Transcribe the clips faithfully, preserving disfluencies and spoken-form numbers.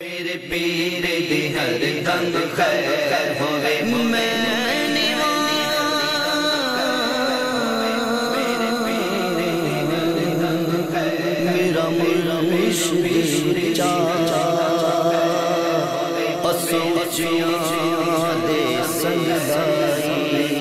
میرے پیر دی ہر دم خیر ہوئے میں میرا میرا مشکل چاچا اسوچیاں دے سنگائی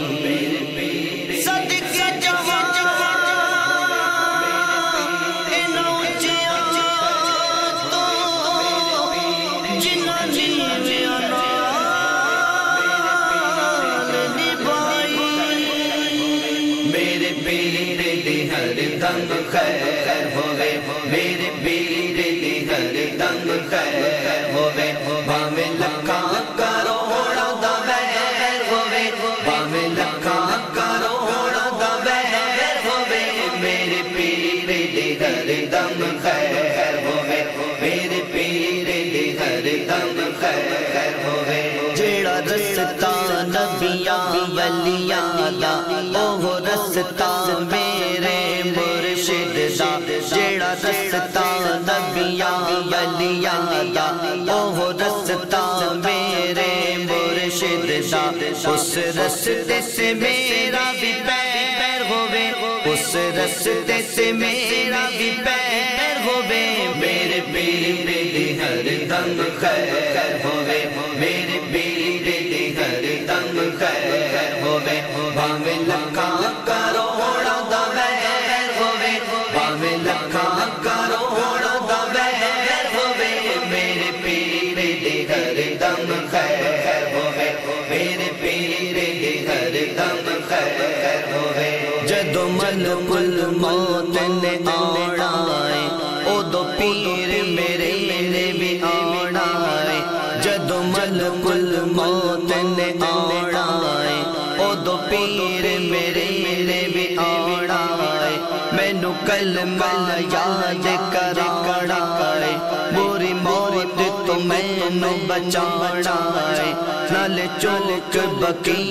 دم خیر ہوئے میرے پیر دی ہر دم خیر ہوئے بھاوے لکھاں کروڑاں دا ویر ہوئے بھاوے لکھاں کروڑاں دا ویر ہوئے میرے پیر دی ہر دم خیر ہوئے میرے پیر دی ہر دم خیر ہوئے جیڑا رستہ نبیاں ولیاں دا اوہ رستہ میرے مرشد دا جیڑا رستہ نبیاں ولیاں دا اوہ رستہ میرے مرشد دا اس رستے سے میرا بھی پیر ہوئے اس رستے سے میرا بھی پیر ہوئے میرے پیر دی ہر دم خیر ہوئے میرے پیر دی ہر دم خیر ہوئے بھاوے لکھاں کروڑاں دا ویر ہوئے بھاوے لکھاں کروڑاں دا ویر ہوئے میرے پیر دی ہر دم خیر ہوئے میرے پیر دی ہر دم خیر ہوئے جدو ملک الموت نے آنا ہے اودو پیر میرے میرے بھی آنا ہے جدو ملک الموت نے آنا ہے اودو پیر میرے میرے بھی آنا ہے مینو کلمہ یاد کرانا ہے بری موت تو مینو بچانا ہے نالے چوک بقی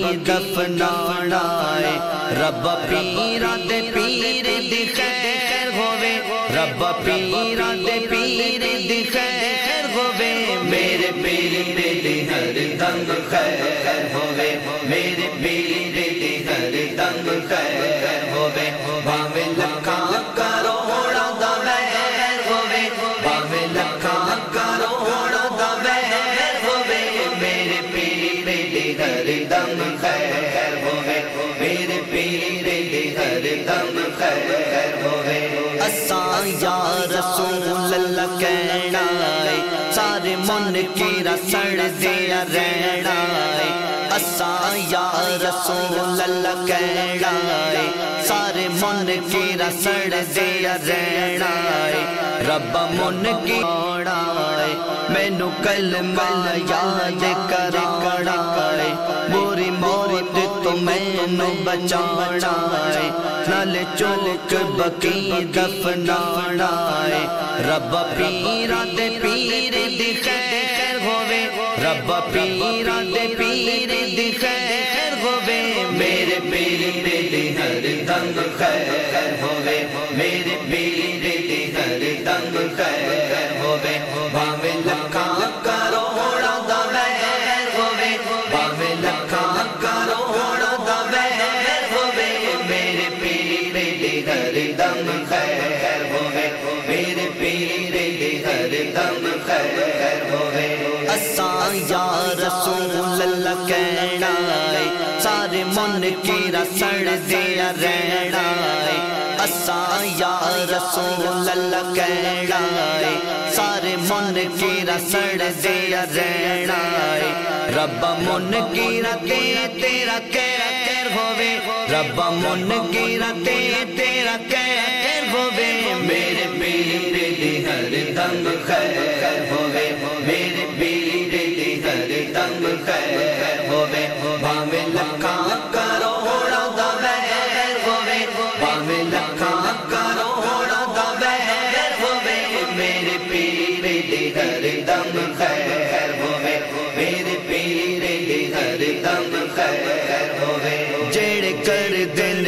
دفنانا ہے رب پیرا دے پیر دی خیر ہوئے رب پیرا دے پیر دی خیر ہوئے میرے پیر دی ہر دم خیر ہوئے میرے پیر دی ہر دم خیر ہوئے بھاوے لکھاں کروڑاں دا ویر ہوئے بھاوے لکھاں کروڑاں دا ویر ہوئے میرے پیر دی ہر دم خیر ہوئے میرے پیر دی ہر دم خیر ہوئے اساں یا رسول اللہ کہنا ہے سارے منکراں سڑ دیا رہنا ہے اساں یا رسول اللہ کہنا ہے سارے منکراں سڑ دیا رہنا ہے رب منکراں ہے مینو کلمہ یاد کرانا ہے بری موت تو مینو بچانا ہے نالے چوک بقی دفنانا ہے رب پیرا دے پیر دی خیر ہوئے رب پیرا دے پیر دی خیر ہوئے میرے پیر دی ہر دم خیر ہوئے میرے پیر دی ہر دم خیر ہوئے بھاوے لکھاں کروڑاں دا ویر ہوئے بھاوے لکھاں کروڑاں دا ویر ہوئے میرے پیر دی ہر دم خیر ہوئے میرے پیر دی ہر دم خیر ہوئے اساں یا رسول اللہ کہنا ہے سارے منکراں سڑ دیا رہنا ہے اساں یا رسول اللہ کہنا ہے سارے منکراں سڑ دیا رہنا ہے رب منکراں تے تیرا خیر ہوئے رب منکراں تے تیرا خیر ہوئے میرے پیر دی ہر دم خیر ہوئے میرے پیر دی ہر دم خیر ہوئے بھاوے لکھاں کروڑاں دا ویر ہوئے بھاوے لکھاں کروڑاں دا ویر ہوئے میرے پیر دی ہر دم خیر ہوئے میرے پیر دی ہر دم خیر ہوئے جیڑے کر دل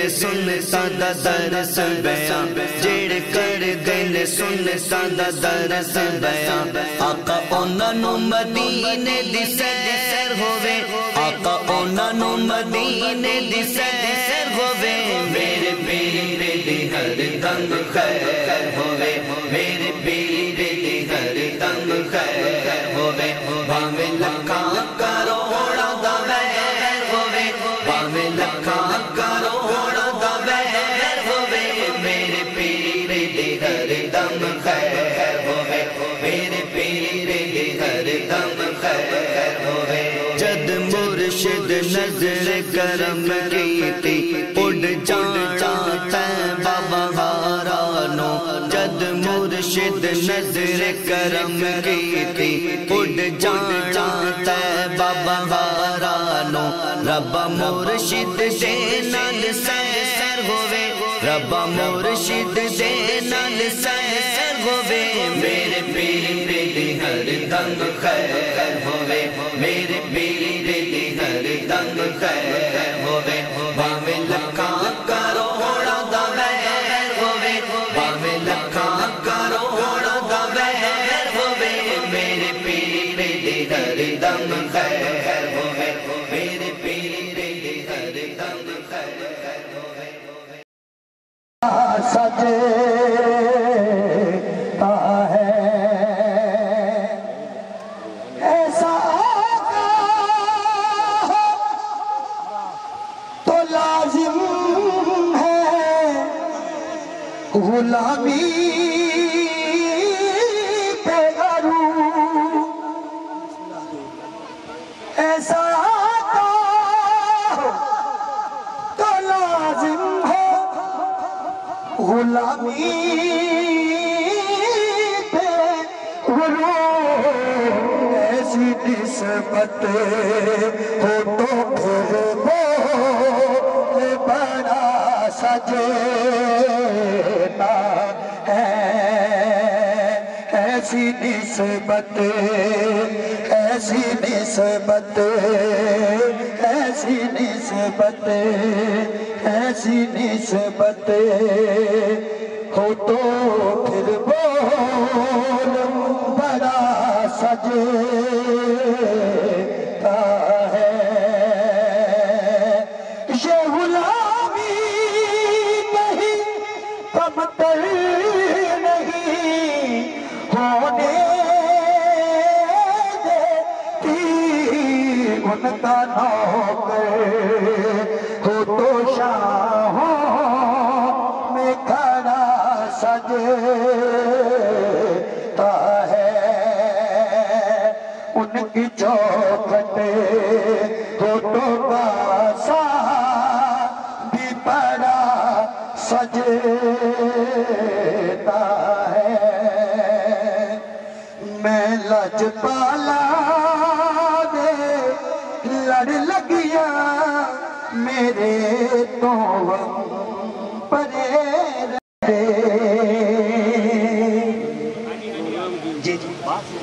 سنتا دا درس بیان جڑے کر دل سنتا دا درس بیان آقا اونا نو مدینے دی سیر ہووے آقا اونا نو مدینے دی سیر ہووے میرے پیر دی ہر دم خیر ہووے میرے پیر دی ہر دم خیر ہووے بھاوے لکھاں کروڑا دا ویر ہووے بھاوے لکھاں کروڑا دا ویر ہووے میرے پیر دی ہر دم خیر ہووے میرے پیر دی ہر دم خیر ہووے جد مرشد نظر کرم کیتی اڑ جانا تیبہ بہارانو جد مرشد نظر کرم کیتی اڑ جانا تیبہ بہارانو رب مرشد دے نال سیر ہووے رب مرشد دے نال سیر ہووے میرے پیر دی ہر دم خیر ہووے میرے پیر دی ہر دم خیر ہووے بھاوے لکھاں کروڑا دا ویر ہووے بھاوے لکھاں کروڑا دا ویر ہووے میرے پیر دی ہر دم خیر ہووے میرے پیر دی ہر دم خیر ہووے سجتا ہے ایسا آقا ہو تو لازم ہے غلامی پہ غرو ایسا آقا ہو تو لازم ہے غلامی پہ غرو ایسی نسبت ہو تو پھر وہ بڑا سجتا ہے ایسی نسبت ایسی نسبت ایسی نسبت ایسی نسبت ہو تو پھر بول بڑا سجتا ہے یہ غلامی نہیں کمتر نہیں ہونے دیتی ان کا نوکر ہو تو شاہوں میں کھڑا سجتا ہے ان کی چوکھٹ ہو تو باسا بھی بڑا سجتا ہے میں لجپالا دے لڑ لگیا میرے تو پرے رہے جی جی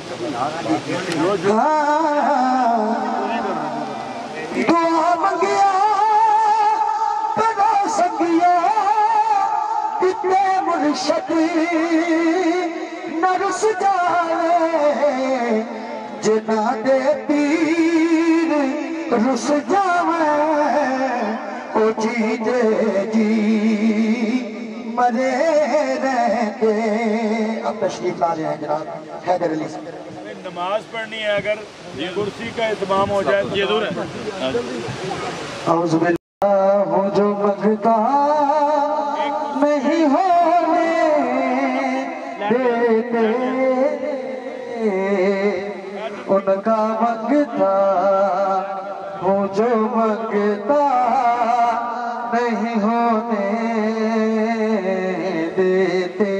دعا منگیا پڑا سکیا اتنے مرشد نہ رس جاوے جنا دے پیر رس جاوے او جی دے جی مرے رہتے اب تشریف لا رہے ہیں جناب حیدر علی سے نماز پڑھنی ہے اگر کرسی کا اتمام ہو جائے یہ دور ہے اعوذ باللہ وہ جو مگتا نہیں ہونے دیتے ان کا مگتا وہ جو مگتا نہیں ہونے دیتے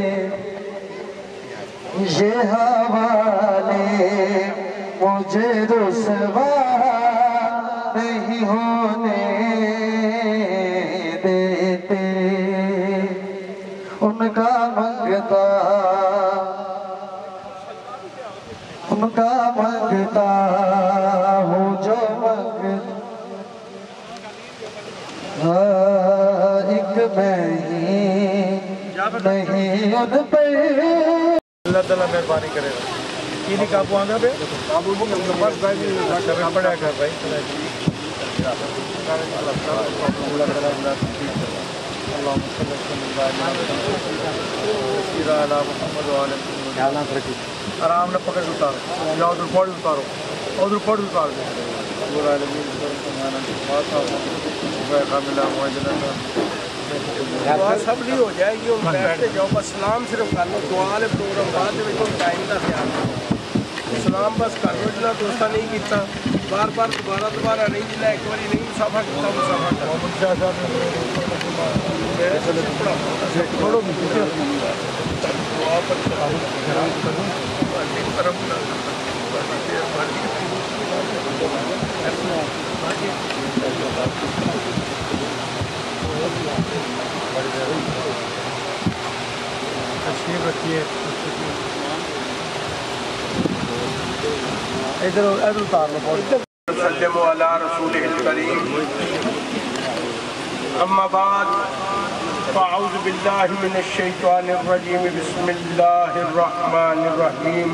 یہ حوالے مجھے رسوا نہیں ہونے دیتے ان کا منگتا ان کا منگتا ہوں جو منگتا میں ہی نہیں ان پر اللہ تعالیٰ مہربانی کرے گا کی نہیں قابو آندھا پہ قابو بس بھائی کرنا پڑا کر بھائی آرام نہ پکڑ اتارو یا ادھر پوڑ اتارو ادھر پوڑ اتار دیں سب نہیں ہو جائے گی بیٹھتے جاؤ بس سلام صرف کر لو دعا والے پروگرام بعد ٹائم کا خیال سلام بس کر لو جنا دوستہ نہیں کیتا بار بار دوبارہ دوبارہ نہیں جنا ایک باری نہیں مسافہ کیتا مسافہ تشریف رکھیے ادھر ادھر اتار لو وسلم علی رسولہ الکریم اما بعد فاعوذ باللہ من الشیطان الرجیم بسم اللہ الرحمن الرحیم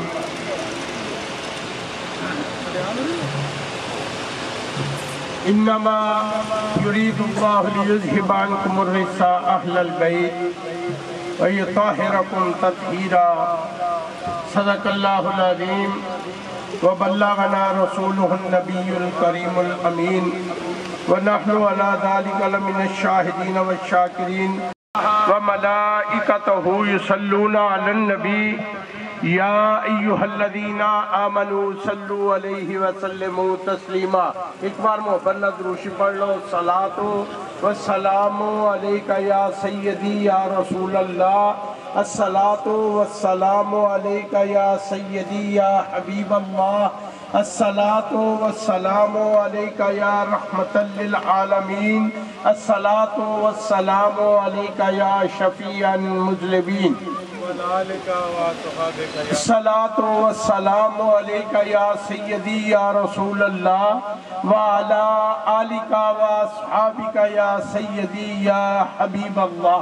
انما یرید اللہ لیذہب عنکم الرجس اہل البیت وَيُطَهِّرَكُمْ تَطْهِيرًا صدق اللہ العظیم وبلغنا رسولہ النبی الکریم الامین ونحن علی ذلك لمن الشاہدین والشاکرین وملائکتہ یصلون علی النبی یا ایہا الذین آمنوا صلوا علیہ وسلموا تسلیما ایک بار محبت دروشی پڑھ لو صلاۃ والسلام علیکہ یا سیدی یا رسول اللہ الصلاۃ والسلام علیکہ یا سیدی یا حبیب اللہ الصلاۃ والسلام علیکہ یا رحمت للعالمین الصلاۃ والسلام علیکہ یا شفیع المذنبین الصلاۃ والسلام علیکہ یا سیدی یا رسول اللہ وعلی آلکہ واصحابکہ یا سیدی یا حبیب اللہ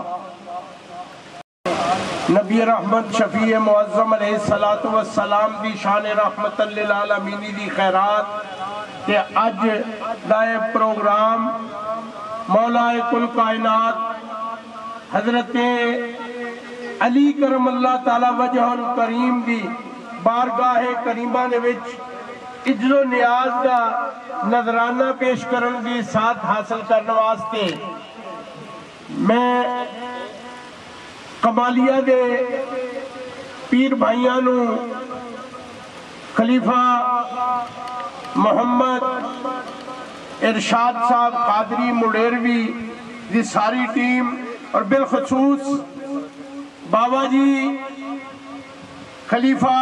نبی رحمت شفیع معظم علیہ السلام دی شان رحمت للعالمینی دی خیرات کہ اج دائے پروگرام مولا کل کائنات حضرت علی کرم اللہ تعالی وجہ الکریم دی بارگاہ کریمہ نے وچ عجز و نیاز کا نظرانہ پیش کرن دی ساتھ حاصل کرنے واسطے میں کمالیہ دے پیر بھائیانو خلیفہ محمد ارشاد صاحب قادری مڈیروی دی ساری ٹیم اور بالخصوص بابا جی خلیفہ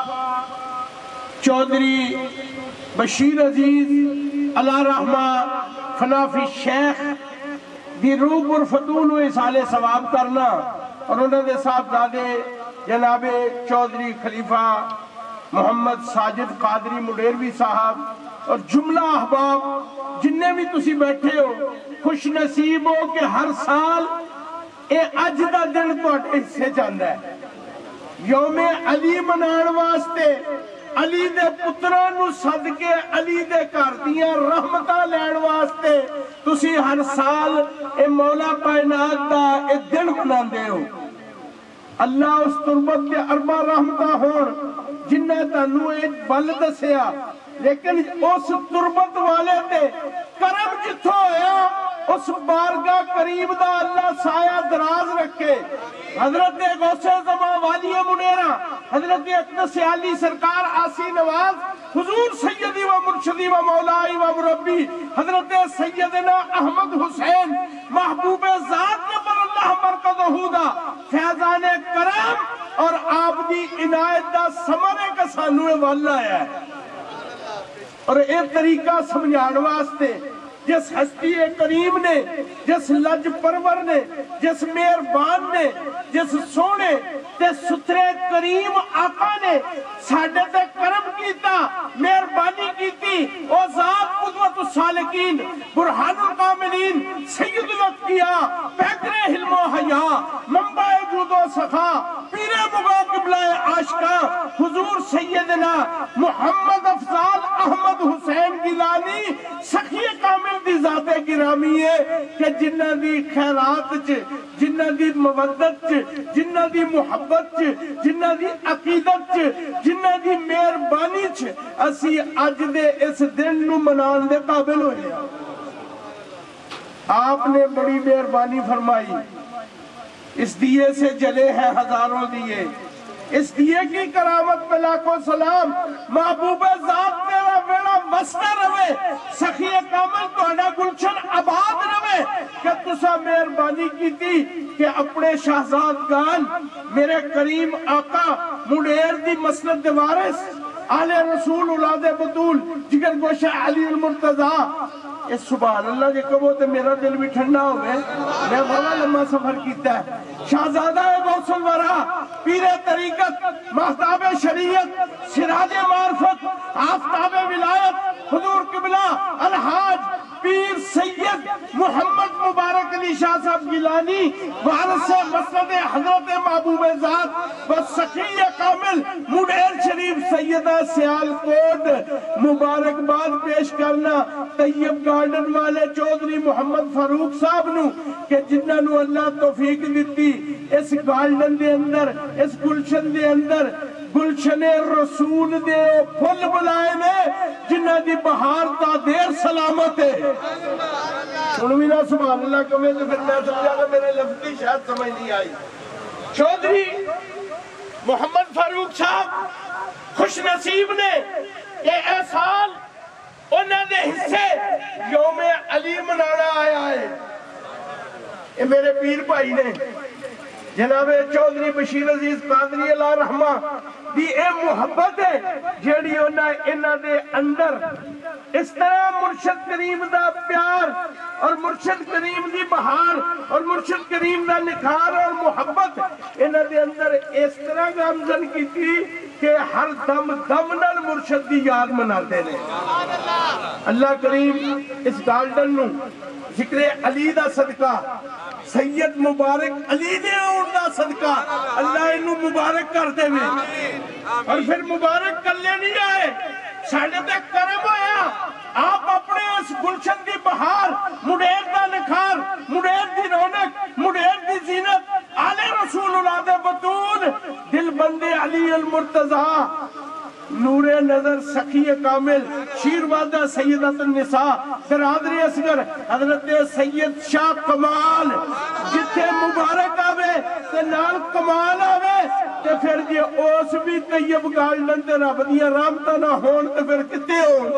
چودھری بشیر عزیز اللہ رحمہ فنافی شیخ دی روح پر فتون و اصال ثواب کرنا اور انہوں نے صاحبزادے جناب چودھری خلیفہ محمد ساجد قادری مڈیروی صاحب اور جملہ احباب جننے بھی تسی بیٹھے ہو خوش نصیب ہو کہ ہر سال اے اج دا دن تو حصے چاہتا ہے یوم علی منان واسطے علی دے پترانو صدقے علی دے کردیاں رحمتہ لین واسطے تسی ہر سال اے مولا کائنات دا اے دن منان دے ہو اللہ اس تربت دے اربع رحمتہ ہون جنہ تانو اے بل دسیا لیکن اس تربت والے تے کرم جتھو ہویا اس بارگاہ قریب دا اللہ سایہ دراز رکھے حضرت غوث زمان والی منیرہ حضرت اقدس علی سرکار آسی نواز حضور سیدی و مرشدی و مولائی و مربی حضرت سیدنا احمد حسین محبوب ذات نبر اللہ مرکزہ دا فیضان کرم اور آپ دی عنایت دا سمرے کا سانوے والا ہے اور ایک طریقہ سمجھان واسطے جس ہستی کریم نے جس لج پرور نے جس مہربان نے جس سونے تے سترے کریم آقا نے ساڈے تے کرم کیتا مہربانی کیتی او ذات قدوت السالکین برہان الکاملین سید الاتقیاء پیکر محمد افضال احمد حسین گیلانی سخی کامل دی ذات گرامی ہے کہ جنہ دی خیرات چ، جنہ دی مودت چ، جنہ دی محبت چ، جنہ دی عقیدت چ، جنہ دی مہربانی چ اسی اج دے اس دن نو منان دے قابل ہوئے ہیں۔ آپ نے بڑی مہربانی فرمائی، اس دیے سے جلے ہیں ہزاروں دیے، اس دیے کی کرامت پہ لاکھوں سلام، محبوب ذات تیرا بیڑا وسطہ روے، سخی کامل توڑا گلشن آباد روے، کہ تسا مہربانی کی تھی کہ اپنے شہزاد گان میرے کریم آقا مڈیر دی مسند وارث آل رسول اولاد بطول جگر گوشہ علی المرتضیٰ، اس سبحان اللہ جے کبھو تے میرا دل بھی ٹھنڈا ہوئے، میں بڑا لمحہ سفر کیتا ہے۔ شہزادہ غوث الورا، پیر طریقت، مہتاب شریعت، سراج معرفت، آفتاب ولایت، حضور قبلہ الحاج پیر سید محمد مبارک علی شاہ صاحب گیلانی، وارث مسند حضرت محبوب ذات و سخی کامل مڈیر شریف سیدہ سیال کوٹ مبارکباد پیش کرنا طیب گارڈن والے چودھری محمد فاروق صاحب نو کہ جنہاں نو اللہ توفیق دیتی اس گارڈن دے اندر، اس گلشن دے اندر گلشن رسول دے پھل بلائے نے جنہ دی بہار تا دیر سلامت ہے۔ سنوی نا سبحان اللہ کمیں تو پھر میں سمجھا کہ میرے لفظی شاید سمجھ نہیں آئی۔ چودھری محمد فاروق صاحب خوش نصیب نے کہ اے سال انہوں نے حصے یوم علی منانا آیا ہے۔ یہ میرے پیر بھائی نے جناب چودھری بشیر عزیز قادری اللہ رحمہ دی اے محبت ہے جیڑی انہاں دے اندر اس طرح مرشد کریم دا پیار اور مرشد کریم دی بہار اور مرشد کریم دا نکھار اور محبت انہاں دے اندر اس طرح گامزن کی تھی کہ ہر دم دم نال مرشد دی یاد مناتے نے۔ اللہ کریم اس گارڈن نو ذکر علی دا صدقہ، سید مبارک علی دے اور دا صدقہ اللہ انہوں مبارک کر دے میں، اور پھر مبارک کر لے نہیں آئے ساڑھے تک کرم آیا۔ آپ اپنے اس گلشن دی بہار، مڈیر دا نکھار، مڈیر دی رونق، مڈیر دی زینت، آل رسول اولاد بطول، دل بندے علی المرتضیٰ، نور نظر سخی کامل، شیروادہ سیدت النساء، برادری اصغر حضرت سید شاہ کمال، جتھے مبارک آوے تے نال کمال آوے تے پھر جی اوس بھی طیب گارڈن تے رب دیا رحمتاں نہ ہون تے پھر کتے ہون۔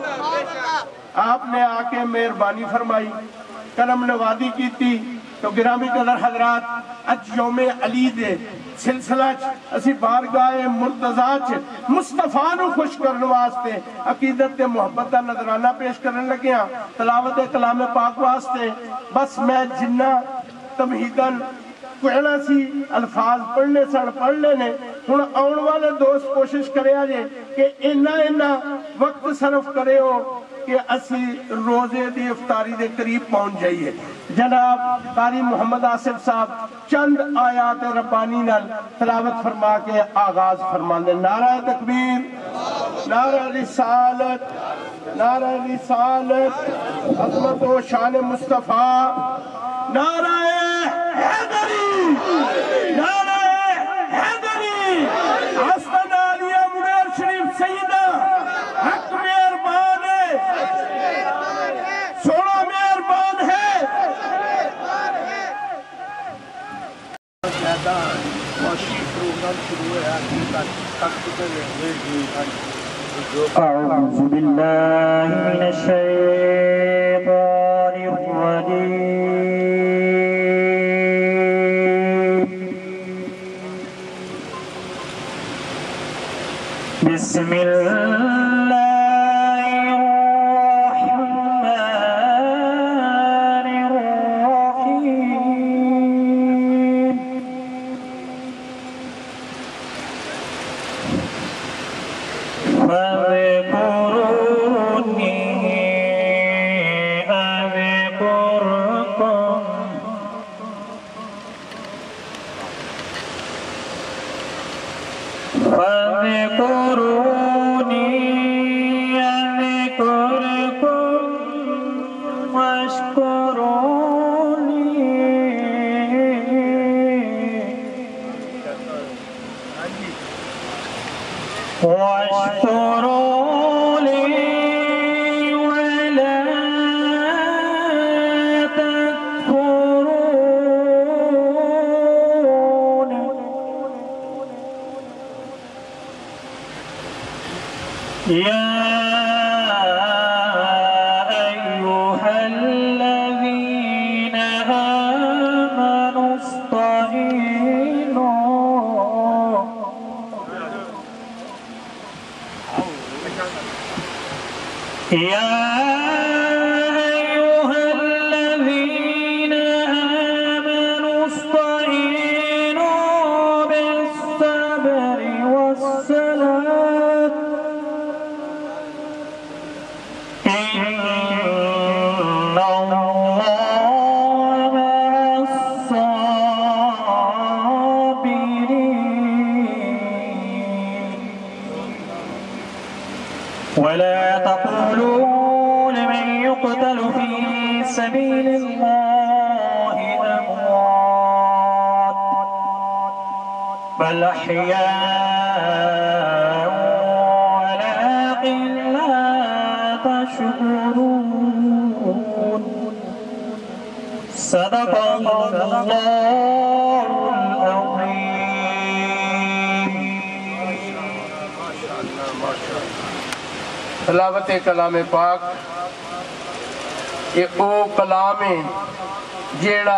آپ نے آ کے مہربانی فرمائی، کرم نوازی کی تھی تو گرامی قدر حضرات اج یوم علی دے سلسلہ اسی بارگاہ مرتضیٰ چ مصطفیٰ نو خوش کرنے واسطے عقیدت تے محبت دا نظرانہ پیش کرنے لگیاں، تلاوت کلام پاک واسطے بس میں جنہ تمہیدن کہنا سی الفاظ پڑھنے سن پڑھ لینے، ہن آن والے دوست کوشش کرے آجے کہ اینا اینا وقت صرف کرے ہو کہ اسی روزے دی افطاری دے قریب پہنچ جائیے۔ جناب قاری محمد آصف صاحب چند آیات ربانی نال تلاوت فرما کے آغاز فرماندے۔ نعرہ تکبیر، نعرہ رسالت، نعرہ رسالت، عظمت و شان مصطفیٰ، نعرہ حیدری، نعرہ حیدری، حسن علیہ مڈیر شریف سیدہ، حق مہربان ہے، سونا مہربان ہے۔ أعوذ بالله من الشيطان الرجيم بسم الله الرحمن الرحيم فاذكروني أذكركم فاذكروني واشكروا لي ولا تكفرون يا أيها الذين آمنوا استعينوا يا أيها الذين آمنوا استعينوا بالصبر والصلاة إن الله مع الصابرين ولا تقولوا لمن يقتل في سبيل الله أموات بل أحياء ولكن لا تشكرون صدق الله العظيم. تلاوت کلام پاک یہ او کلام ہے جیڑا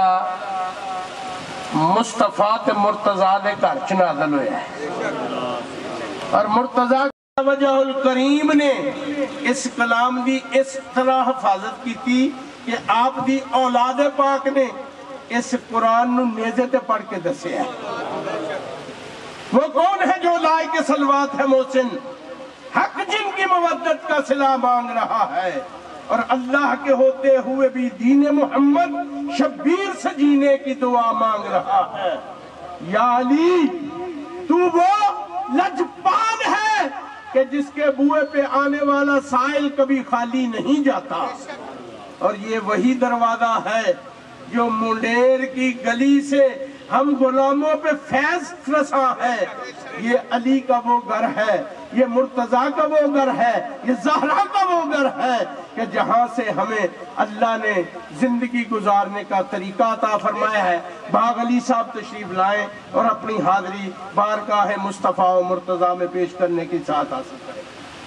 مصطفیٰ تے مرتضیٰ دے گھر چ نازل ہویا ہے اور مرتضیٰ وجہ الکریم نے اس کلام دی اس طرح حفاظت کی تھی کہ آپ دی اولاد پاک نے اس قرآن نو نیزے تے پڑھ کے دسے ہے. وہ کون ہے جو لائق صلوات ہے محسن حق جن کی مودت کا صلہ مانگ رہا ہے اور اللہ کے ہوتے ہوئے بھی دین محمد شبیر سے جینے کی دعا مانگ رہا ہے. یا علی تو وہ لجپال ہے کہ جس کے بوئے پہ آنے والا سائل کبھی خالی نہیں جاتا اور یہ وہی دروازہ ہے جو منڈیر کی گلی سے ہم غلاموں پہ فیض رساں ہے. یہ علی کا وہ گھر ہے, یہ مرتضیٰ کا وہ گھر ہے, یہ زہرا کا وہ گھر ہے کہ جہاں سے ہمیں اللہ نے زندگی گزارنے کا طریقہ عطا فرمایا ہے. باغ علی صاحب تشریف لائیں اور اپنی حاضری بارگاہ مصطفیٰ و مرتضیٰ میں پیش کرنے کی ساتھ حاصل کریں.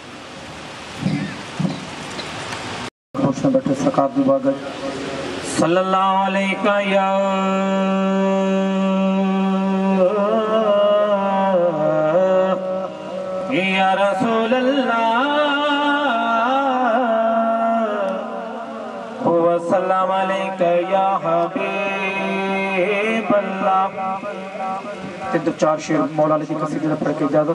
حسن بیٹھے سقاب دی باغت صلی اللہ علیہ یا یا رسول اللہ وسلم علیہ یا حبیب اللہ. تین دو چار شیر مولا علی کی قصیدے نے پڑھ کے اجازت.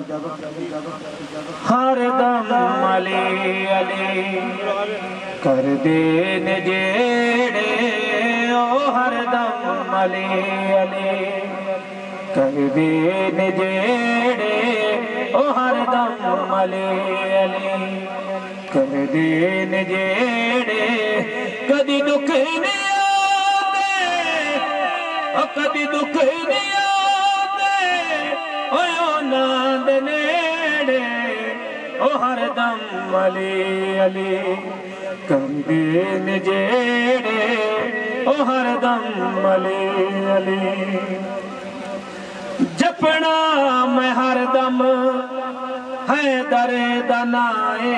ہر دم علی علی کر دین جیڑے او ہر دم علی علی کر دین جیڑے او ہر دم علی علی کر دین جیڑے کدی دکھ نہیں آتے او کدی دکھ نہیں آتے او ناند نیڑے او ہر دم علی علی کر دین جیڑے او ہر دم علی علی جپنا میں ہر دم ہے در دنائے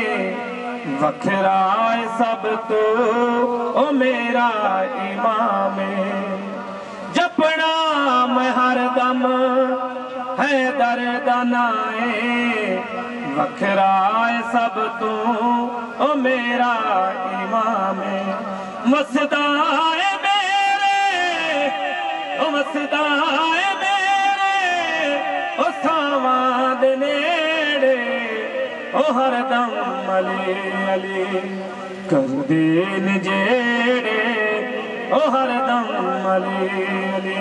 وکھرائے سب تو او میرا امام. جپنا میں ہر دم ہے در دنائے وکھرائے سب تو او میرا امام. مسدائے میرے او مسدائے میرے او ساواد نیڑے او ہر دم علی علی کر دین جیڑے او ہر دم علی علی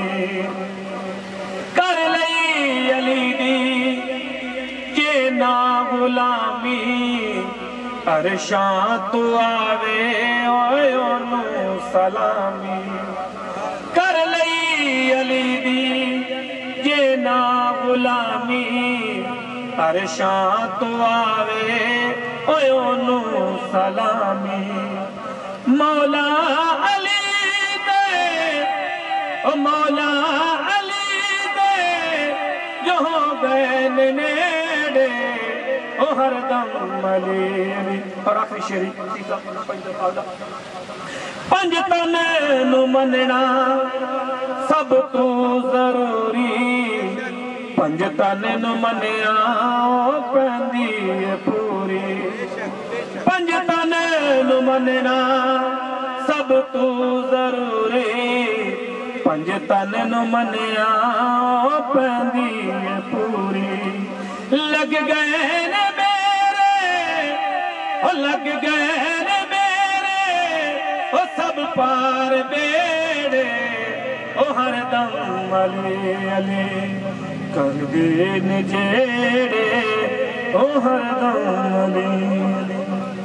کر لئی علی دی یہ نا غلامی عرشاں تو آوے اوہ سلامی. کر لئی علی دی یہ نا غلامی عرشاں تو آوے اوے اونو سلامی مولا علی دے او مولا علی دے جو ہو گئے نیڑے او ہر دم علی علی اور آخری شریف پنج تنے نو مننا سب تو ضروری پنج تنے نو منیا پہندی پوری پنج تنے نو مننا سب تو ضروری پنج تنے نو منیا پہندی پوری لگ گئے نے میرے او لگ گئے نے میرے او سب پار بیڑے او ہر دم علی علی کر دین جیڑے او ہر دم علی علی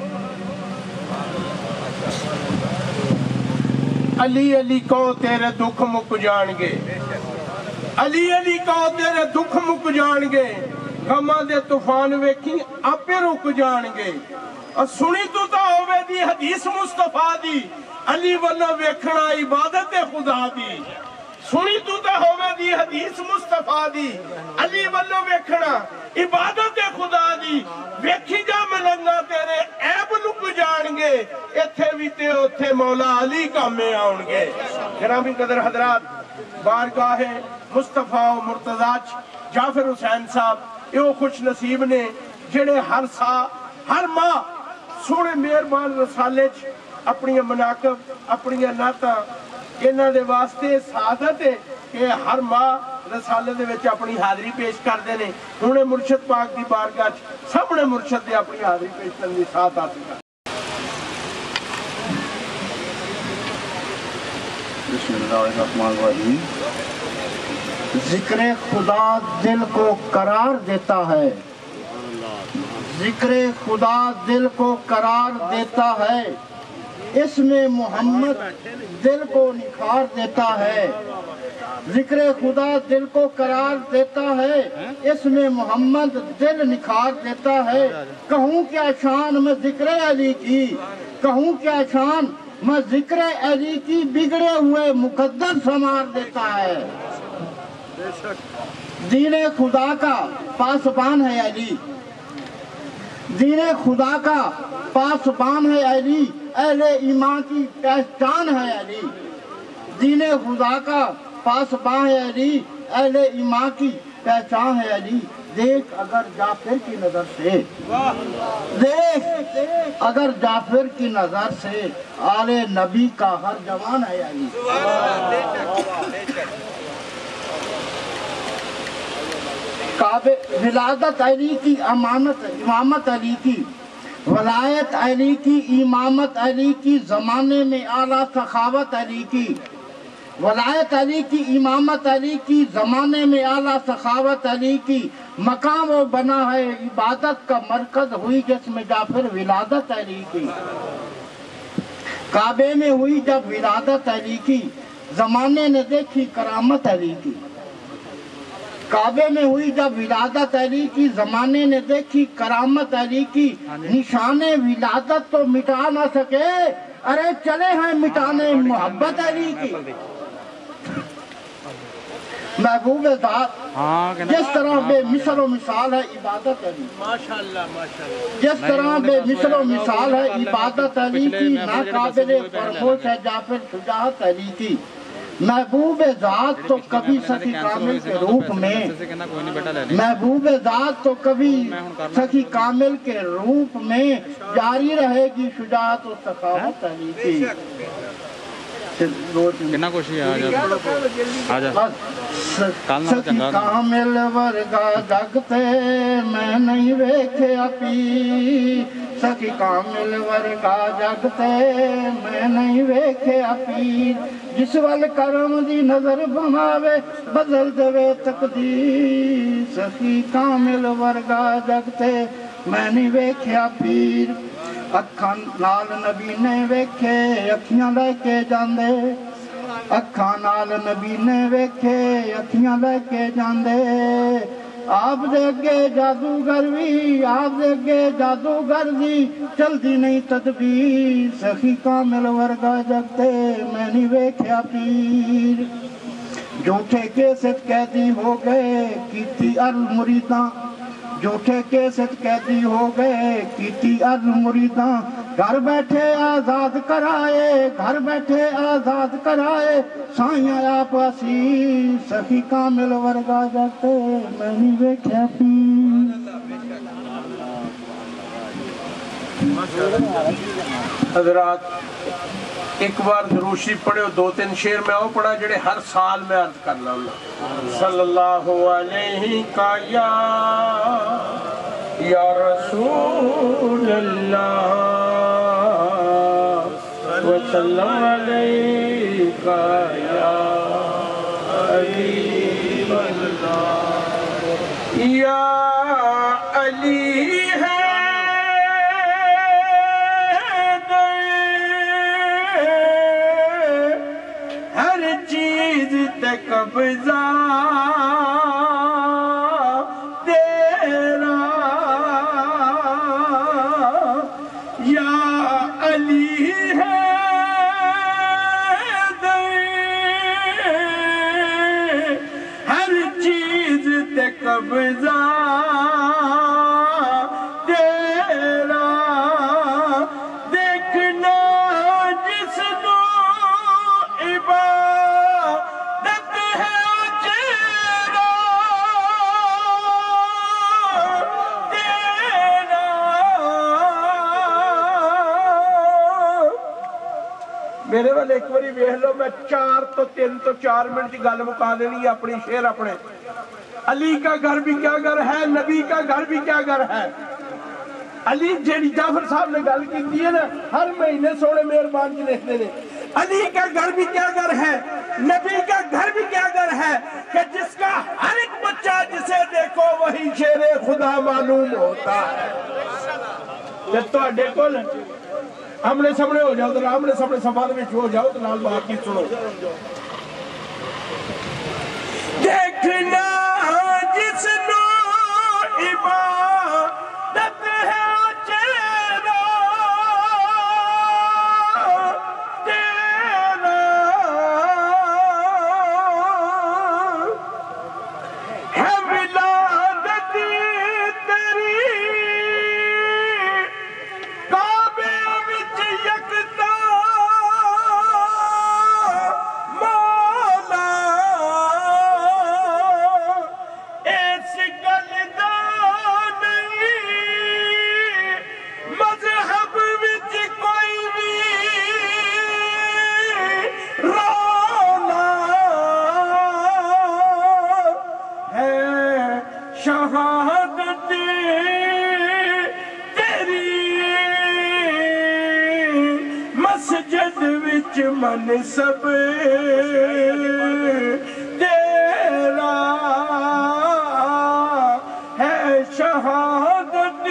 علی علی کہو تیرے دکھ مک جان گے علی علی کہو تیرے دکھ مک جان گے غماں دے طوفان ویکھی آپے رک جان گے اور سنی تو تا ہوئے دی حدیث مصطفیٰ دی علی واللہ ویکھنا عبادت خدا دی سنی تو تا ہوئے دی حدیث مصطفیٰ دی علی واللہ ویکھنا عبادت خدا دی ویکھی جا ملنگا تیرے عیب لک جان گے ایتھے بھی تے اتھے مولا علی کا میں آؤں گے گرامی قدر حضرات بارگاہ مصطفیٰ و مرتضیٰ جعفر حسین صاحب یہ خوش نصیب نے جڑے ہر سا ہر ماہ سونے مہربان رسالے اپنی مناقب اپنی نعتاں انہاں دے واسطے سعادت ہے کہ ہر ماہ رسالے دے وچ اپنی حاضری پیش کردے نے ہن مرشد پاک دی بارگاہ سامنے مرشد دے اپنی حاضری پیش کرن دی سعادت حاصل کر بسم اللہ الرحمن الرحیم ذکر خدا دل کو قرار دیتا ہے ذکر خدا دل کو قرار دیتا ہے اس میں محمد دل کو نکھار دیتا ہے ذکر خدا دل کو قرار دیتا ہے اس میں محمد دل نکھار دیتا ہے کہوں کیا شان میں ذکر علی کی کہوں کیا شان میں ذکر علی کی بگڑے ہوئے مقدس سنوار دیتا ہے دین خدا کا پاسبان ہے علی دین خدا کا پاسبان ہے علی اہل ایمان کی پہچان ہے علی دین خدا کا پاسبان ہے علی اہل ایمان کی پہچان ہے علی دیکھ اگر جعفر کی نظر سے دیکھ اگر جعفر کی نظر سے آل نبی کا ہر جوان ہے علی ولادت علی کی امامت امامت علی کی ولایت علی کی امامت علی کی زمانے میں اعلیٰ سخاوت علی کی ولایت علی کی امامت علی کی زمانے میں اعلیٰ سخاوت علی کی مقام و بنا ہے عبادت کا مرکز ہوئی جس میں جعفر ولادت علی کی کعبے میں ہوئی جب ولادت علی کی زمانے نے دیکھی کرامت علی کی کعبے میں ہوئی جب ولادت علی کی زمانے نے دیکھی کرامت علی کی نشان ولادت تو مٹا نہ سکے ارے چلے ہیں مٹانے محبت علی کی محبوب ذات جس طرح بے مثل و مثال ہے عبادت علی جس طرح بے مثل و مثال ہے عبادت علی کی ناقابل فراموش ہے جعفر شجاعت علی کی محبوب ذات تو کبھی سخی کامل کے روپ میں محبوب ذات تو کبھی سخی کامل کے روپ میں جاری رہے گی شجاعت و سخاوت علی کی کتنا کوشش آجا سخی کامل ورگا جگتے میں نہیں ویکھے اپی سخی کامل ورگا جگتے میں نہیں ویکھے اپی جس وال کرم دی نظر بناوے بدل دے تقدیر سخی کامل ورگا جگتے میں نہیں ویکھیا پیر اکھاں نال نبی نے ویکھے اکھیاں لے کے جاندے اکھاں نال نبی نے ویکھے اکھیاں لے کے جاندے آپ دے اگے جادوگر بھی آپ دے اگے جادوگر دی چلدی نہیں تدبیر سخی کامل ورگا جگتے میں نہیں ویکھیا پیر جھوٹے کیسٹ قیدی ہو گئے کیتی عرض مریداں جھوٹے کیسٹ قیدی ہو گئے کیتی عرض مریداں گھر بیٹھے آزاد کرائے گھر بیٹھے آزاد کرائے سائیں آپ اسی سخی کامل ورگا جاتے میں نہیں ویکھیا پیر حضرات ایک بار دروشی پڑھے دو تین شعر میں وہ پڑھا جڑے ہر سال میں عرض کرنا ہوں صلی اللہ علیہ کا یا یا رسول اللہ وسلم علیہ کا یا حبیب اللہ یا علی ہے قبضہ تیرا یا علی ہے ہر چیز تے قبضہ تیرا دیکھنا جس نو عبادت میرے والے ایک باری ویکھ لو میں چار تو تین تو چار منٹ گل مکا دینی اپنی شعر اپنے علی کا گھر بھی کیا گھر ہے نبی کا گھر بھی کیا گھر ہے علی جیڑی جعفر صاحب نے گل کی ہے نا ہر مہینے سونے مہربان جی لکھتے ہیں علی کا گھر بھی کیا گھر ہے نبی کا گھر بھی کیا گھر ہے کہ جس کا ہر ایک بچہ جسے دیکھو وہی شیر خدا معلوم ہوتا ہے جب تو اڈے کو آمنے سامنے ہو جاؤ تو آمنے سامنے سفار میں ہو جاؤ تو نال باقی سنو دیکھنا جس نو عبادت ہے چہرہ تیرا ہے ولادت تیری شہادت تیری مسجد وچ منصب تیرا ہے شہادت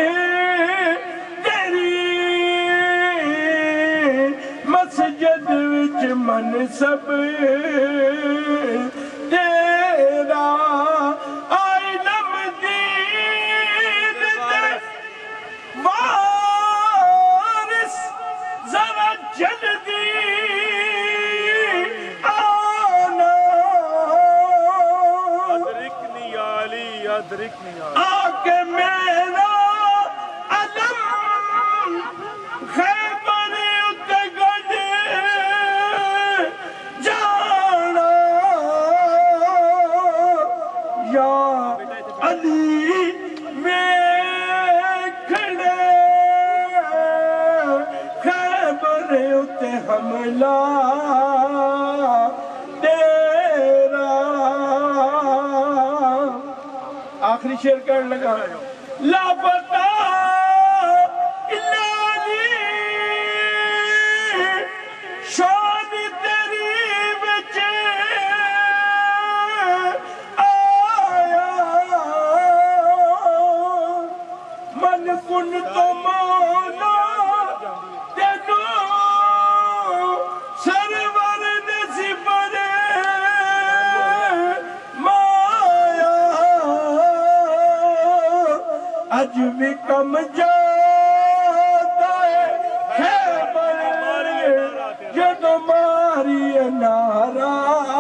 تیری مسجد وچ منصب تیرا جلدی آنا ادرکنی یا علی ادرکنی آکے میرا علم خیبر اتے گجے جانا یا علی میں حملہ تیرا آخری شعر کرنے لگا لاپتہ الہی شان تیری وچ آیا من کن تو مولا مایا سمجھاتا ہے خیبر یہ تمہاری نعرہ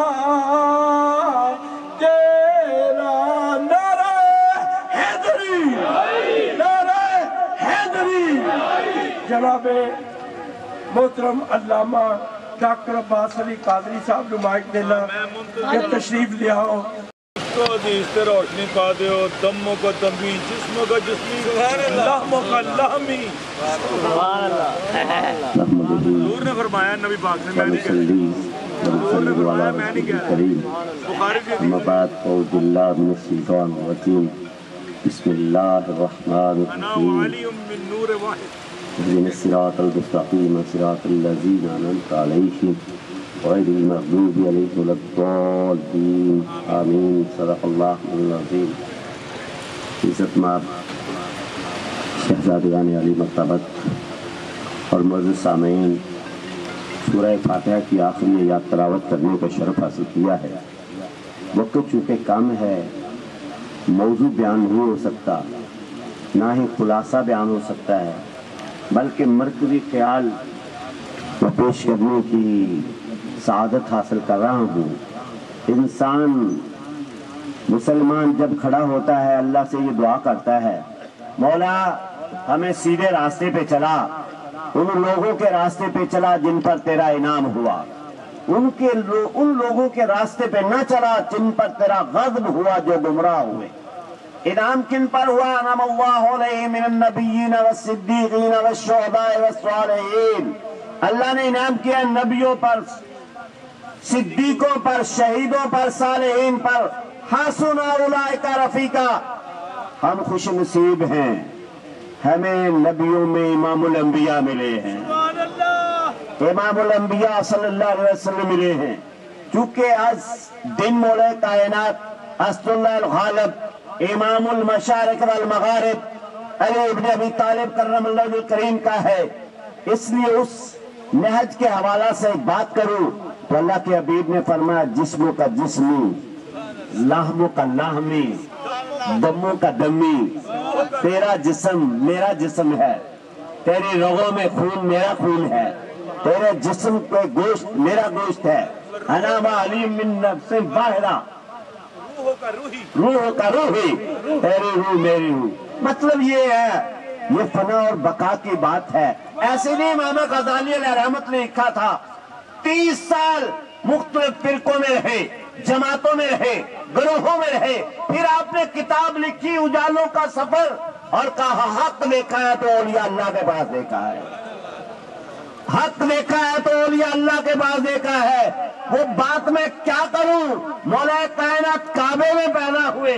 تیرا نعرہ حیدری نعرہ حیدری جناب محترم علامہ ڈاکٹر عباس علی قادری صاحب جو مائک دینا کہ تشریف لیا ہو کو حدیث سے روشنی پا دے ہو دموں کا دمی جسموں کا جسمی لحموں کا لحمی حضور نے فرمایا نبی پاک نے میں نہیں کہا حضور نے فرمایا میں نہیں کہا بخاری کی حدیث بعد اعوذ باللہ من الشیطان الرجیم بسم اللہ الرحمن انا الرحیم وعلی من نور واحد اهدنا الصراط المستقیم صراط الذین انعمت علیہم غیر المغضوب علیہم ولا الضالین آمین صدق اللہ العظیم عزت مآب شہزادگان علی مرتبت اور معزز سامعین سورہ فاتحہ کی آخری آیات تلاوت کرنے کا شرف حاصل کیا ہے وقت چونکہ کم ہے موضوع بیان نہیں ہو سکتا نہ ہی خلاصہ بیان ہو سکتا ہے بلکہ مرکزی خیال میں پیش کرنے کی سعادت حاصل کر رہا ہوں انسان مسلمان جب کھڑا ہوتا ہے اللہ سے یہ دعا کرتا ہے مولا ہمیں سیدھے راستے پہ چلا ان لوگوں کے راستے پہ چلا جن پر تیرا انعام ہوا ان کے لو ان لوگوں کے راستے پہ نہ چلا جن پر تیرا غضب ہوا جو گمراہ ہوئے انعام کن پر ہوا انعم اللہ علیہ من النبیین والصدیقین والشہداء والصالحین اللہ نے انعام کیا نبیوں پر صدیقوں پر شہیدوں پر صالحین پر حسن اولئک رفیقا ہم خوش نصیب ہیں ہمیں نبیوں میں امام الانبیاء ملے ہیں امام الانبیاء صلی اللہ علیہ وسلم ملے ہیں چونکہ از دن مولا کائنات اسد اللہ الغالب امام المشارق والمغارب علی ابن ابی طالب کرم اللہ الکریم کا ہے اس لیے اس نہج کے حوالہ سے ایک بات کروں تو اللہ کے حبیب نے فرمایا جسموں کا جسمی لحموں کا لحمی دموں کا دمی تیرا جسم میرا جسم ہے تیری رگوں میں خون میرا خون ہے تیرے جسم پہ گوشت میرا گوشت ہے انا وعلی من نفس واحدہ روح کا روحی تیری روح میری روح مطلب یہ ہے یہ فنا اور بقا کی بات ہے ایسے نہیں امام غزالی علیہ رحمت نے لکھا تھا تیس سال مختلف فرقوں میں رہے جماعتوں میں رہے گروہوں میں رہے پھر آپ نے کتاب لکھی اجالوں کا سفر اور کہا حق دیکھا ہے تو اولیاء اللہ کے پاس دیکھا ہے حق دیکھا ہے تو اولیاء اللہ کے پاس دیکھا ہے وہ بات میں کیا کروں مولا کائنات کعبے میں پیدا ہوئے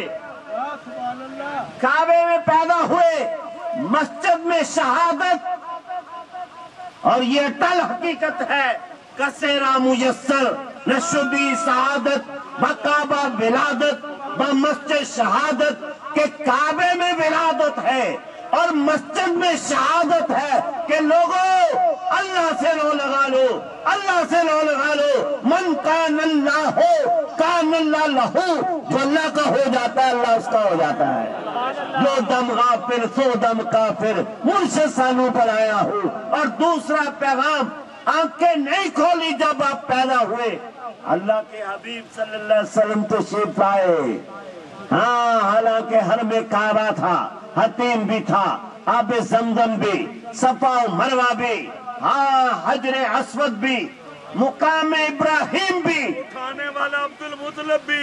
کعبے میں پیدا ہوئے مسجد میں شہادت اور یہ اٹل حقیقت ہے کسیرا میسر نشدی سعادت بکعبہ ولادت بمسجد شہادت کہ کعبے میں ولادت ہے اور مسجد میں شہادت ہے کہ لوگوں اللہ سے لو لگا لو اللہ سے لو لگا لو من کان اللہ ہو کان اللہ لہو جو اللہ کا ہو جاتا ہے اللہ اس کا ہو جاتا ہے جو دم غافر سو دم کافر مرشد سانو پر آیا ہوں اور دوسرا پیغام آنکھیں نہیں کھولی جب آپ پیدا ہوئے اللہ کے حبیب صلی اللہ علیہ وسلم تشریف لائے ہاں حالانکہ حرم کعبہ تھا حتیم بھی تھا آب زمزم بھی صفا و مروہ بھی ہاں حجر اسود بھی مقام ابراہیم بھی کھانے والا عبد المطلب بھی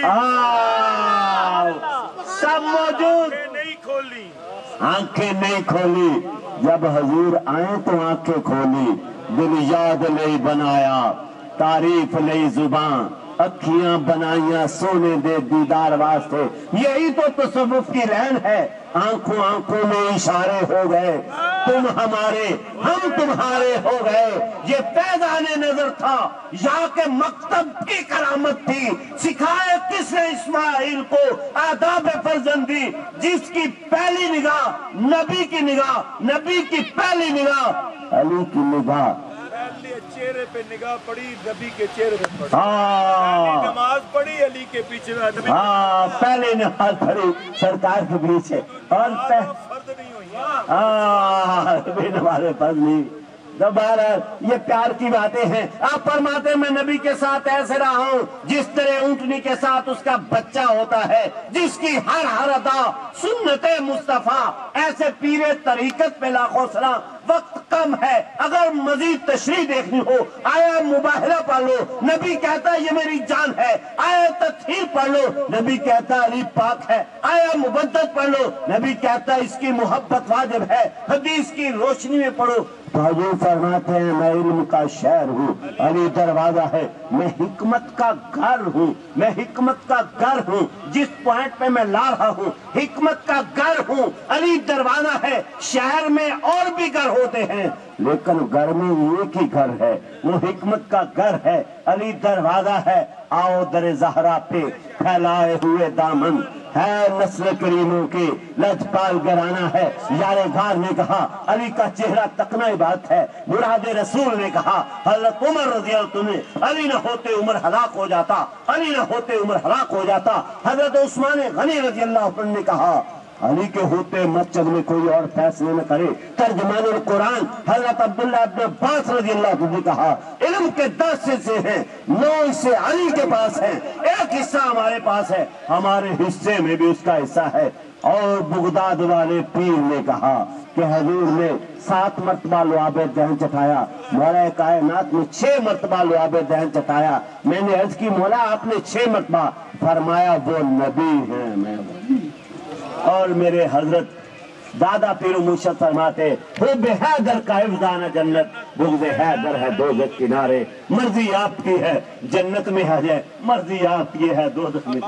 سب موجود نہیں کھولی آنکھیں نہیں کھولی جب حضور آئے تو آنکھیں کھولی دل یاد نہیں بنایا تعریف نہیں زبان اکھیاں بنائیاں سونے دے دیدار واسطے یہی تو تصوف کی رہن ہے آنکھوں آنکھوں میں اشارے ہو گئے تم ہمارے ہم تمہارے ہو گئے یہ فیضان نظر تھا یہاں کے مکتب کی کرامت تھی سکھائے کس نے اسماعیل کو آداب فرزندی جس کی پہلی نگاہ نبی کی نگاہ نبی کی پہلی نگاہ علی کی نگاہ چہرے پہ نگاہ پڑی نبی کے چہرے پہ پڑی ہاں نماز پڑھی علی کے پیچھے ہاں پہلے نماز پڑھی سرکار کے پیچھے اور فرد نہیں ہوئی بے نماز فضلی دوبارہ یہ پیار کی باتیں ہیں. آپ فرماتے ہیں میں نبی کے ساتھ ایسے رہا ہوں جس طرح اونٹنی کے ساتھ اس کا بچہ ہوتا ہے، جس کی ہر ہر ادا سنت مصطفیٰ. ایسے پیر طریقت پہ لاکھوں سلام. وقت کم ہے، اگر مزید تشریح دیکھنی ہو آیا مباہرہ پڑھ لو، نبی کہتا ہے یہ میری جان ہے. آیا تطہیر پڑھ لو، نبی کہتا ہے علی پاک ہے. آیا مبدت پڑھ لو، نبی کہتا ہے اس کی محبت واجب ہے. حدیث کی روشنی میں پڑھو. حضور فرماتے ہیں میں علم کا شہر ہوں، علی دروازہ ہے. میں حکمت کا گھر ہوں، میں حکمت کا گھر ہوں. جس پوائنٹ پہ میں لا رہا ہوں حکمت کا گھر ہوں. علی دروازہ ہے. شہر میں اور بھی گھر ہوتے ہیں لیکن گھر میں ایک ہی گھر ہے، وہ حکمت کا گھر ہے. علی دروازہ ہے. آؤ در زہرا پہ پھیلائے ہوئے دامن ہے نسل کریموں کے لجپال گرانا ہے. یار غار نے کہا علی کا چہرہ تکنا بات ہے. مراد رسول نے کہا حضرت عمر رضی اللہ عنہ، علی نہ ہوتے عمر ہلاک ہو جاتا، علی نہ ہوتے عمر ہلاک ہو جاتا. حضرت عثمان غنی رضی اللہ عنہ نے کہا علی کے ہوتے مسجد میں کوئی اور فیصلے نہ کرے. ترجمان القرآن حضرت عبداللہ ابن عباس رضی اللہ عنہ نے کہا علم کے دس حصے ہیں، نو حصے علی کے پاس ہیں، ایک حصہ ہمارے پاس ہے، ہمارے حصے میں بھی اس کا حصہ ہے. اور بغداد والے پیر نے کہا کہ حضور نے سات مرتبہ لعاب دہن چٹایا، مولا کائنات نے چھ مرتبہ لعاب دہن چٹایا. میں نے عرض کی مولا آپ نے چھ مرتبہ، فرمایا وہ نبی ہیں میں ولی. اور میرے حضرت دادا پیر مرشد فرماتے حب حیدر کا حفظانہ جنت، بغض حیدر ہے دوزخ کنارے. مرضی آپ کی ہے جنت میں ہے، مرضی آپ کی ہے دوزخ میں.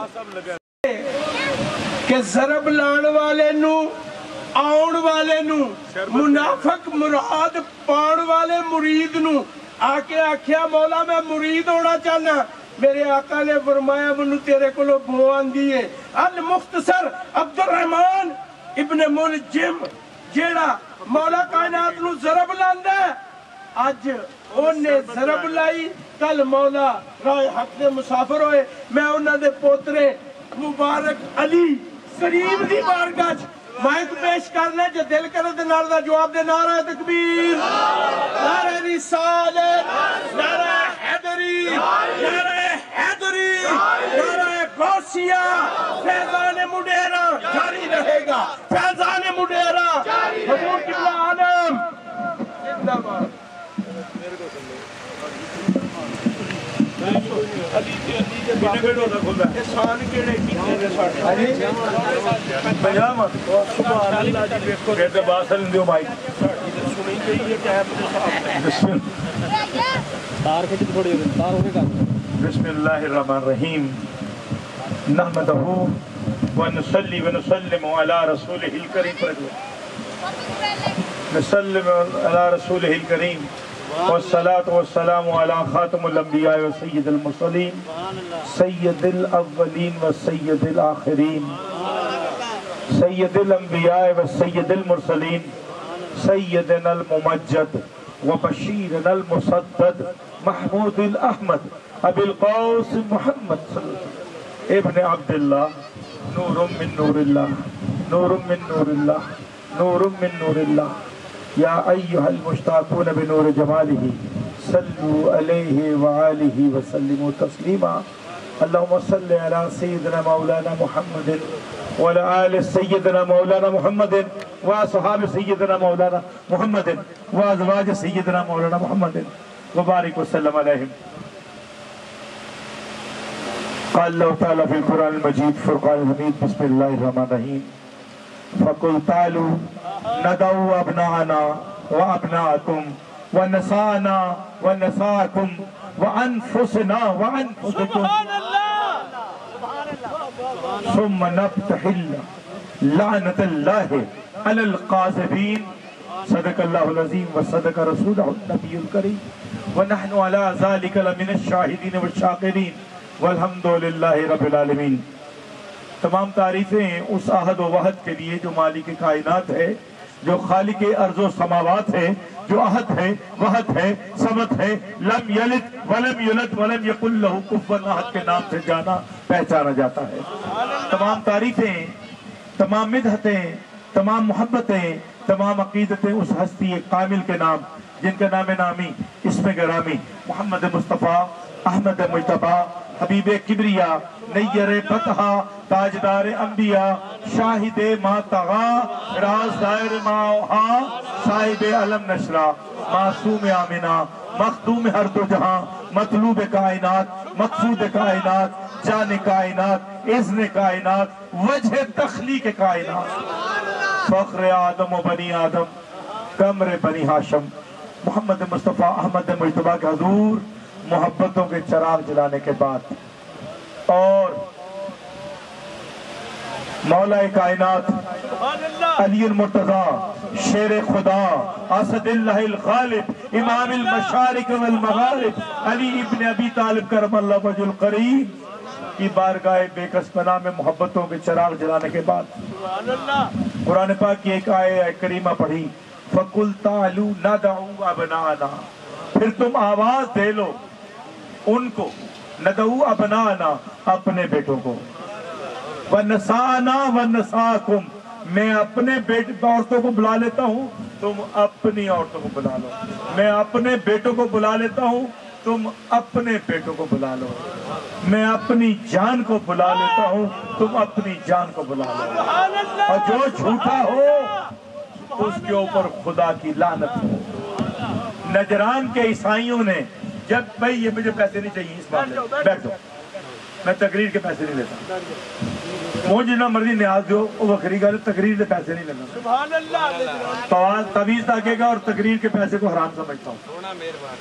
کہ ضرب لان والے نو آن والے نو منافق مراد پان والے مرید نو آکے آکھیا مولا میں مرید ہونا چاہنا. میرے آقا نے فرمایا منو تیرے کو لو بھوان دیئے. المختصر عبد الرحمن ابن ملجم جیڑا مولا کائنات نو ضرب لاندہ ہے، آج انہیں ضرب لائی. کل مولا رائے حق دے مسافر ہوئے. میں انہوں دے پوترے مبارک علی کریم دی بارگاہ مائک پیش کرنا جو دل کرے دے نار دا جواب دے. نعرہ تکبیر، نعرہ رسالت، نعرہ حیدری، نعرہ حیدری، نعرہ غوثیہ. فیضان مڈیرہ جاری رہے گا، فیضان مڈیرہ. حضور قبلہ عالم زندہ باد. بسم اللہ الرحمن الرحیم. نحمدہ ونصلی ونسلم علی رسولہ الکریم، نسلم علی رسولہ الکریم والصلاة والسلام علی خاتم الانبیاء و سید المرسلین سید الاولین و سید الاخرین سید الانبیاء و سید المرسلین سیدنا الممجد و بشیرنا المصدد محمود الاحمد ابی القاسم محمد صلی اللہ علیہ وسلم ابن عبداللہ. نور من نور اللہ، نور من نور اللہ، نور من نور اللہ. یا ایہا المشتاقون بنور جمالہ صلو علیہ وآلہ وسلم تسلیما. اللہم صلی علی سیدنا مولانا محمد وعلی آل سیدنا مولانا محمد واصحاب سیدنا مولانا محمد وازواج سیدنا مولانا محمد وبارک وسلم علیہم. قال اللہ تعالیٰ فی القرآن المجید فرقان الحمید بسم اللہ الرحمن الرحیم. فَقُلْ تَعْلُوا نَدَعُوا أَبْنَاءَنَا وَأَبْنَاءَكُمْ وَنَسَاءَنَا وَنَسَاءَكُمْ وَأَنفُسَنَا وَأَنفُسَكُمْ ثُمَّ نَبْتَحِلَّ لَعْنَةَ اللَّهِ عَلَى الْقَاذِبِينَ. صدق اللہ العظیم وصدق رسولہ النبی الکریم ونحن علی ذلک لمن الشاہدین والشاکرین والحمدللہ رب العالمین. تمام تعریفیں اس احد و وحد کے لیے جو مالک کائنات ہے، جو خالق ارض و سماوات ہے، جو احد ہے، وحد ہے، صمد ہے، لم یلد ولم یولد ولم یکن لہ کفوا احد کے نام سے جانا پہچانا جاتا ہے. تمام تعریفیں، تمام مدحتیں، تمام محبتیں तमाम अकीदतें उस हस्ती कामिल के नाम जिनका नाम नामी इसमें गरामी मोहम्मद मुस्तफ़ा अहमद मुजतबा हबीब किबरिया नैयर फतहा ताजदार अंबिया शाहिद मातगा राज़दार माहा साहिब अलम नशरा मासूम आमिना मखदूम हर दो जहां मतलूब कायनात मकसूद कायनात जान कायनात इज़्न कायनात वजह तख्लीक कायनात फख्र आदम व बनी आदम कमर बनी हाशम मोहम्मद मुस्तफ़ा अहमद मुजतबा के हजूर मोहब्बतों के चराग जलाने के बाद और मौलाए कायनात अली मुर्तजा शेर खुदा असदिल्लाहिल गालिब इमामिल मशारिक वल मगारिब अली इब्न अबी तालिब करमल्लाहु वजहुल करीम की बारगाह बेकस पनाह में मोहब्बतों के चराग जलाने के बाद कुरान पाक की एक आयत करीमा पढ़ी फकुल तालू नदऊ अबनाना फिर तुम आवाज दे लो उनको नदऊ अबनाना अपने बेटों को वनसाना वनसाकुम मैं अपने बेट औरतों को बुला लेता हूँ तुम अपनी औरतों को बुला लो मैं अपने बेटों को बुला लेता हूँ तुम अपने बेटों को बुला लो मैं अपनी जान को बुला लेता हूँ तुम अपनी जान को बुला लो और जो झूठा हो उसके ऊपर खुदा की लानत हो। नजरान के ईसाइयों ने जब भाई ये मुझे पैसे नहीं चाहिए इस मामले में बैठ जाओ मैं तकरीर के पैसे नहीं लेता मुझे जितना मर्जी न्याज दो वो वखरी गल तकरीर के पैसे नहीं लेना तवाज तवीज ताकेगा और तकरीर के पैसे को हराम समझता हूँ।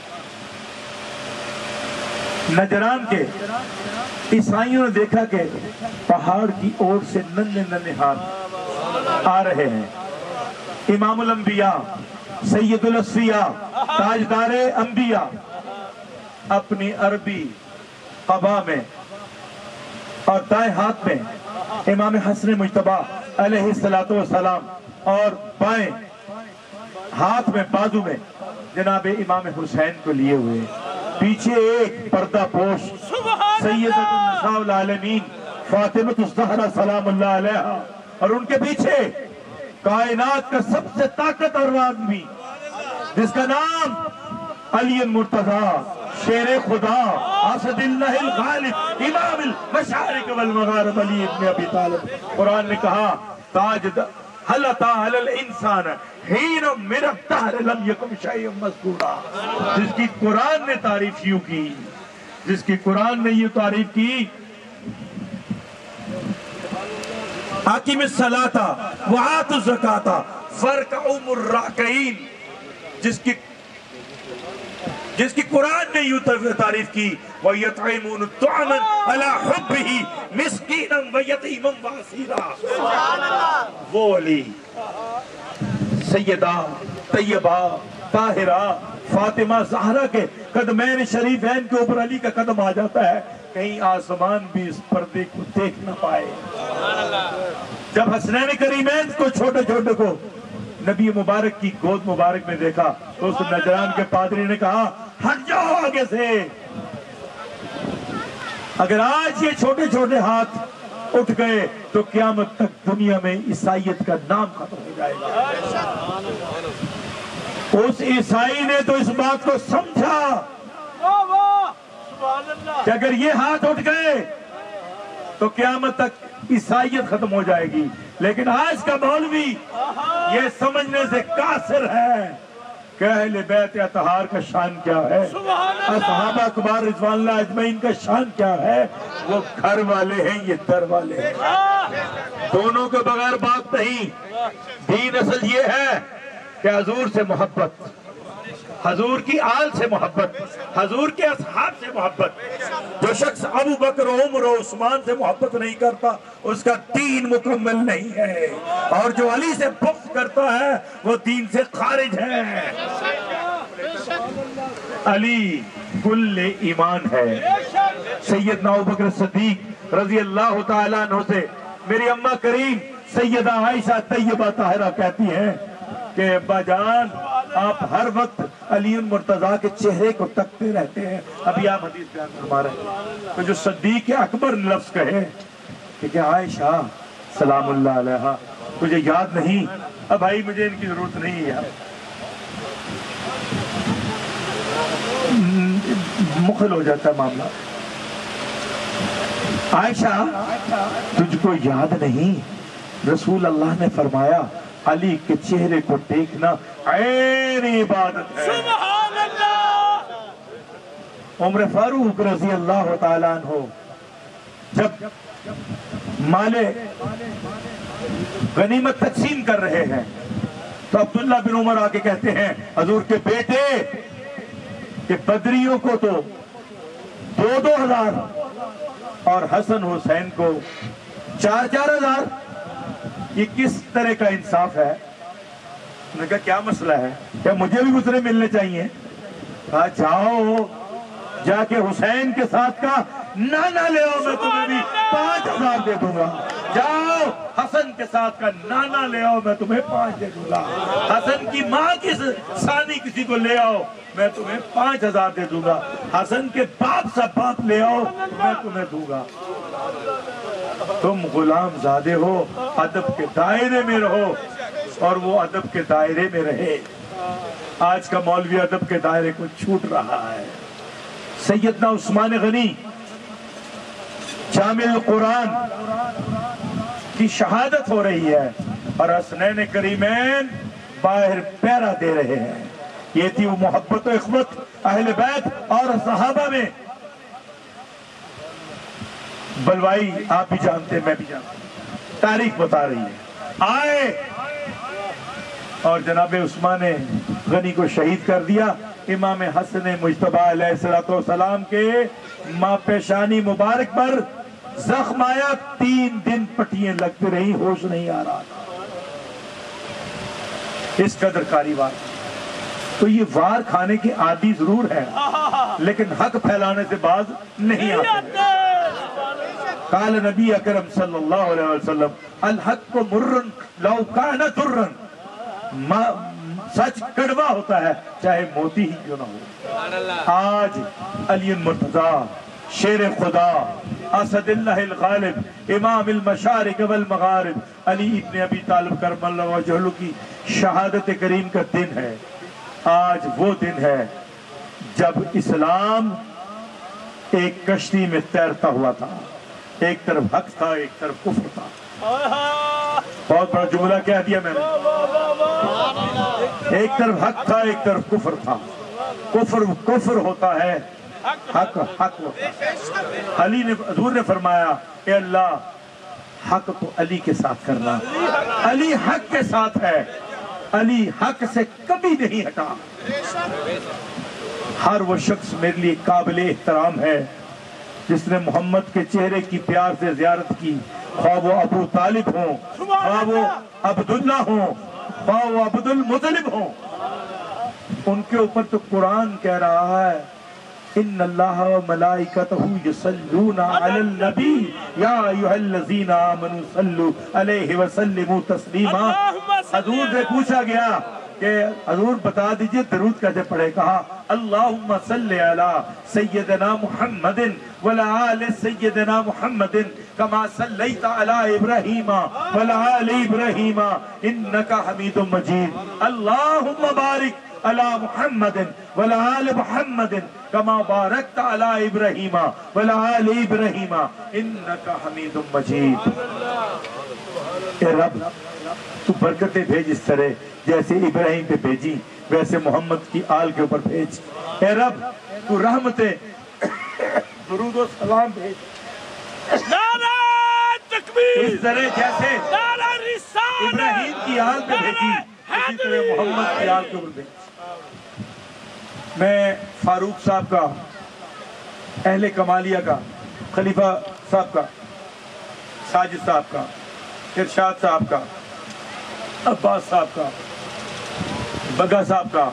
नजरान के ईसाइयों ने देखा कि पहाड़ की ओर से नन्हे नन्हे हाथ आ रहे हैं इमामुल अंबिया सैयदुल अस्फिया ताजदारे अंबिया अपनी अरबी कबा में और दाएं हाथ में इमाम हसन मुजतबा अलैहिस्सलातु वस्सलाम और बाएं हाथ में बाजू में जनाब इमाम हुसैन को लिए हुए पीछे एक पर्दा पोश सैयदतुन निसाउल आलमीन फातिमतुज़ ज़हरा सलामुल्लाह अलैहा और उनके पीछे कायनात का सबसे ताकतवर आदमी जिसका नाम अली मुर्तजा शेर खुदा असदिल्लाहिल गालिब इमामिल मशारिक वल मगारिब अली इब्न अबी तालिब। कुरान ने कहा ताज हलता अलल इंसान हीन मिन अद-दहर लम यकुन शैअन मज़कूरा जिसकी कुरान ने तारीफ यूं की जिसकी कुरान ने यूं तारीफ की आकिमिस सलाता व आतु ज़काता फरकउ मुर्राकईन जिसकी जिसकी कुरान ने यूं तारीफ की व यतईमुन तुअमन अला हुब्बिही मिस्कीनन व यतीमन व असीरा वो अली सैयदा तैयबा ताहिरा फातिमा ज़हरा के कदमैन शरीफैन के ऊपर अली का कदम आ जाता है कहीं आसमान भी इस पर्दे को देख न पाए। जब हसनैन करीमैन को छोटे छोटे को नबी मुबारक की गोद मुबारक में देखा तो उस नजरान के पादरी ने कहा हट जाओ आगे से अगर आज ये छोटे छोटे हाथ उठ गए तो क़यामत तक दुनिया में ईसाइयत का नाम खत्म हो जाएगा। उस ईसाई ने तो इस बात को समझा कि अगर ये हाथ उठ गए तो क़यामत तक ईसाइयत खत्म हो जाएगी। लेकिन आज का मौलवी ये समझने से कासिर है कि अहले बैत अतहार का शान क्या है, असहाबा किबार रिज़वानुल्लाह अजमईन का शान क्या है। वो घर वाले हैं, ये दर वाले हैं, दोनों के बगैर बात नहीं। दीन असल ये है कि हजूर से मोहब्बत, हजूर की आल से मोहब्बत, हजूर के असहाब से मोहब्बत। जो शख्स अबू बकर उमर और उस्मान से मोहब्बत नहीं करता उसका दीन मुकम्मल नहीं है, और जो अली से बुग़्ज़ करता है वो दीन से खारिज है। अली कुल्ले ईमान है। सैयदना अबू बकर सिद्दीक रज़ी अल्लाह तआला अन्हु से मेरी अम्मा करीम सैयदा आयशा तैयबा ताहिरा कहती हैं कि अब्बा जान आप हर वक्त अली मुर्तजा के चेहरे को तकते रहते हैं। अभी आप हदीस बयान फरमा रहे हैं तो जो सिद्दीक अकबर ने लफ्ज़ कहे कि क्या आयशा सलामुल्लाह अलैहा तुझे याद नहीं اب بھائی مجھے ان کی ضرورت نہیں ہے. مخل ہو جاتا ہے معاملہ. عائشہ تجھ کو یاد نہیں رسول اللہ نے فرمایا علی کے چہرے کو دیکھنا عین عبادت ہے. سبحان اللہ. عمر فاروق رضی اللہ تعالیٰ عنہ جب مال غنیمت تقسیم کر رہے ہیں تو عبداللہ بن عمر آ کے کہتے ہیں حضور کے بیٹے کہ بدریوں کو تو دو دو ہزار اور حسن حسین کو چار چار ہزار، یہ کس طرح کا انصاف ہے؟ انہوں نے کہا کیا مسئلہ ہے، کیا مجھے بھی گزرے ملنے چاہیے؟ کہا جاؤ جا کے حسین کے ساتھ کا نانا لے آؤ، میں تمہیں بھی پانچ ہزار دے دوں گا. جاؤ حسن کے ساتھ کا نانا لے آؤ، میں تمہیں پانچ دے دوں گا. حسن کی ماں کی ثانی کسی کو لے آؤ، میں تمہیں پانچ ہزار دے دوں گا. حسن کے باپ سا باپ لے آؤ، میں تمہیں دوں گا. تم غلام زادے ہو، ادب کے دائرے میں رہو. اور وہ ادب کے دائرے میں رہے. آج کا مولوی ادب کے دائرے کو چھوٹ رہا ہے. سیدنا عثمان غنی جامع القرآن کی شہادت ہو رہی ہے اور حسنین کریمین باہر پیرا دے رہے ہیں. یہ تھی وہ محبت و اخوت اہل بیت اور صحابہ میں. بلوائی آپ بھی جانتے میں بھی جانتا ہوں، تاریخ بتا رہی ہے. آئے اور جناب عثمان غنی کو شہید کر دیا. امام حسن مجتبی علیہ السلام کے ماں پیشانی مبارک پر زخم آیا. تین دن پٹیاں لگتی رہی، ہوش نہیں آ رہا تھا. اس قدر کاری وار. تو یہ وار کھانے کے عادی ضرور ہے لیکن حق پھیلانے سے باز نہیں آتے. قال نبی اکرم صلی اللہ علیہ وسلم الحق مرن لو کان درن. سچ کڑوا ہوتا ہے چاہے موتی ہی کیوں نہ ہو. آج علی مرتضیٰ شیر خدا اسد اللہ الغالب امام المشارق والمغارب علی ابن ابی طالب کرم اللہ وجہہ کی شہادت کریم کا دن ہے. آج وہ دن ہے جب اسلام ایک کشتی میں تیرتا ہوا تھا. ایک طرف حق تھا، ایک طرف کفر تھا. بہت بڑا جملہ کہہ دیا میں نے. ایک طرف حق تھا، ایک طرف کفر تھا. کفر کفر ہوتا ہے، حق حق ہوتا ہے. علی نے حضور نے فرمایا اے اللہ حق تو علی کے ساتھ کرنا. علی حق کے ساتھ ہے، علی حق سے کبھی نہیں ہٹا. ہر وہ شخص میرے لیے قابل احترام ہے جس نے محمد کے چہرے کی پیار سے زیارت کی، خواہ وہ ابو طالب ہوں، خواہ وہ عبداللہ ہوں، خواہ وہ عبد المطلب ہوں. ان کے اوپر تو قرآن کہہ رہا ہے ان اللہ و ملائکتہ یصلون علی النبی یا ایھا الذین آمنوا صلوا علیہ وسلموا تسلیما. حضور سے پوچھا گیا کہ حضور بتا دیجئے درود کیسے پڑھے. کہا اللہم صلی علی سیدنا محمد وعلی آل سیدنا محمد کما صلیت علی ابراہیم وعلی آل ابراہیم انکا حمید مجید. اللہم بارک علی محمد وعلی آل محمد کما بارکت علی ابراہیم وعلی آل ابراہیم انکا حمید مجید. اے رب تو برکتیں بھیج اس طرح جیسے ابراہیم پہ بھیجی ویسے محمد کی آل کے اوپر بھیج. اے رب تو رحمتیں درود و سلام بھیج نعرہ تکبیر، اس طرح جیسے نعرہ رسالت، ابراہیم کی آل پہ بھیجی اسی طرح محمد کی آل کے اوپر بھیج. میں فاروق صاحب کا، اہل کمالیہ کا، خلیفہ صاحب کا، ساجد صاحب کا، ارشاد صاحب کا، عباس صاحب کا، بگا صاحب کا،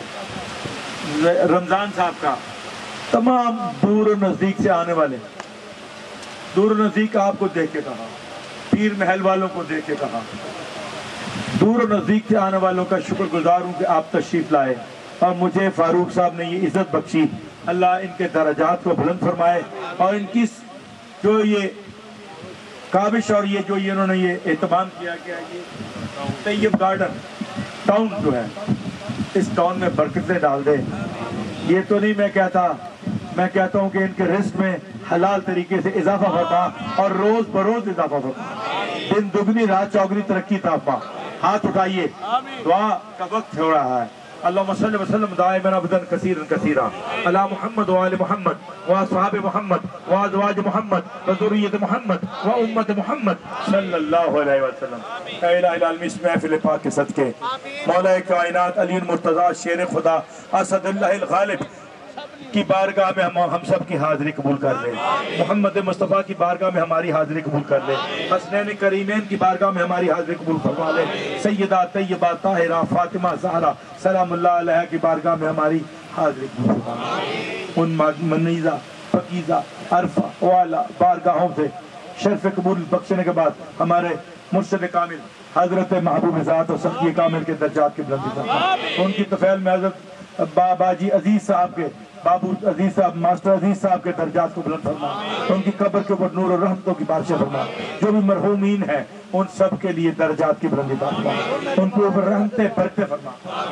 رمضان صاحب کا، تمام دور و نزدیک سے آنے والے، دور و نزدیک آپ کو دیکھ کے کہا، پیر محل والوں کو دیکھ کے کہا، دور و نزدیک سے آنے والوں کا شکر گزار ہوں کہ آپ تشریف لائے اور مجھے فاروق صاحب نے یہ عزت بخشی. اللہ ان کے درجات کو بلند فرمائے اور ان کی جو یہ کاوش اور یہ جو انہوں نے یہ اہتمام کیا گیا یہ طیب گارڈن ٹاؤن جو ہے اس ٹاؤن میں برکتیں ڈال دے. یہ تو نہیں میں کہتا, میں کہتا ہوں کہ ان کے رزق میں حلال طریقے سے اضافہ فرما اور روز بروز اضافہ فرما, دن دگنی رات چوگنی ترقی تافا. ہاتھ اٹھائیے, دعا کا وقت ہو رہا ہے. اللہم صلی وسلم دائما ابدا کثیرا کثیرا علی محمد و آل محمد و اصحاب محمد و ازواج محمد و ذریت محمد و امت محمد صلی اللہ علیہ وسلم. اے الہ العالمین اس محفل پاک کے صدقے مولا کائنات علی المرتضی شیر خدا اسد اللہ الغالب کی بارگاہ میں ہم ہم سب کی حاضری قبول کر لے. محمد مصطفیٰ کی بارگاہ میں ہماری حاضری قبول کر لے. حسنین کریمین کی بارگاہ میں ہماری حاضری قبول فرما لے. سیدہ طیبہ طاہرہ فاطمہ زہرا سلام اللہ علیہ کی بارگاہ میں ہماری حاضری قبول فرما لے. ان منیزہ فقیزہ عرفہ والا بارگاہوں سے شرف قبول بخشنے کے بعد ہمارے مرشد کامل حضرت محبوب ذات و سخی کامل کے درجات کی بلندی فرما. ان کی طفیل میں حضرت بابا جی عزیز صاحب کے بابو عزیز صاحب ماسٹر عزیز صاحب کے درجات کو بلند فرما. ان کی قبر کے اوپر نور و رحمتوں کی بارشیں فرما. جو بھی مرحومین ہیں ان سب کے لیے درجات کی بلندی فرما. ان کے اوپر رحمتیں برکتیں فرما.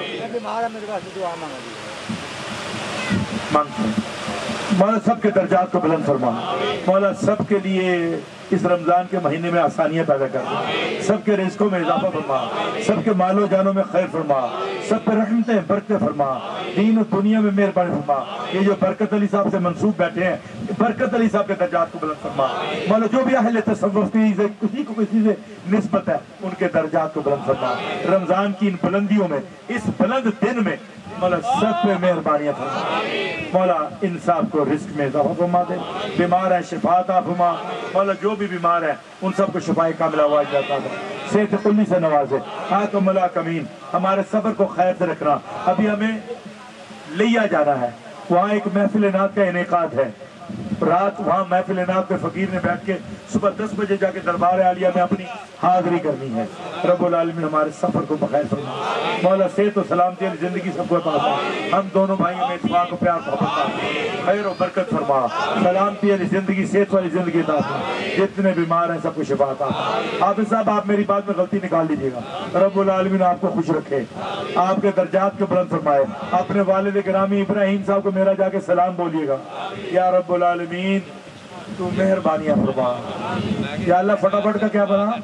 مانگتے ہیں مولا سب کے درجات کو بلند فرما. مولا سب کے لیے اس رمضان کے مہینے میں آسانیاں پیدا کر دے. سب کے رزقوں میں اضافہ فرما. سب کے مال و جانوں میں خیر فرما. سب پہ رحمتیں برکتیں فرما. دین و دنیا میں مہربانی فرما. یہ جو برکت علی صاحب سے منسوب بیٹھے ہیں برکت علی صاحب کے درجات کو بلند فرما. مولا جو بھی اہل تصوف کی کسی کو کسی سے نسبت ہے ان کے درجات کو بلند فرما. رمضان کی ان بلندیوں میں اس بلند دن میں مولا سب پہ مہربانیاں فرما. مولا ان سب کو رزق میں اضافہ فرما دے. بیمار ہیں شفا عطا فرما. مولا جو بھی بیمار ہیں ان سب کو شفائے کاملہ عطا فرما. صحت کلی سے نوازے. آقا مولا کمین ہمارے صبر کو خیر سے رکھنا. ابھی ہمیں لیا جانا ہے, وہاں ایک محفل نعت کا انعقاد ہے. رات وہاں محفل نعت پہ فقیر نے بیٹھ کے صبح دس بجے جا کے دربار عالیہ میں اپنی حاضری کرنی ہے. رب العالمین ہمارے سفر کو بخیر فرما. مولا صحت و سلامتی والی زندگی سب کو عطا فرما. ہم دونوں بھائیوں میں اتفاق و پیار محبت خیر و برکت فرما. سلامتی والی زندگی صحت والی زندگی عطا فرما. جتنے بیمار ہیں سب کو شفا عطا فرما. حافظ صاحب آپ میری بات میں غلطی نکال لیجیے گا. رب العالمین آپ کو خوش رکھے, آپ کے درجات کو بلند فرمائے. اپنے والد گرامی ابراہیم صاحب کو میرا جا کے سلام بولیے گا. یا رب العالمین تو مہربانیاں فرما. یا اللہ فٹافٹ کا کیا بنا,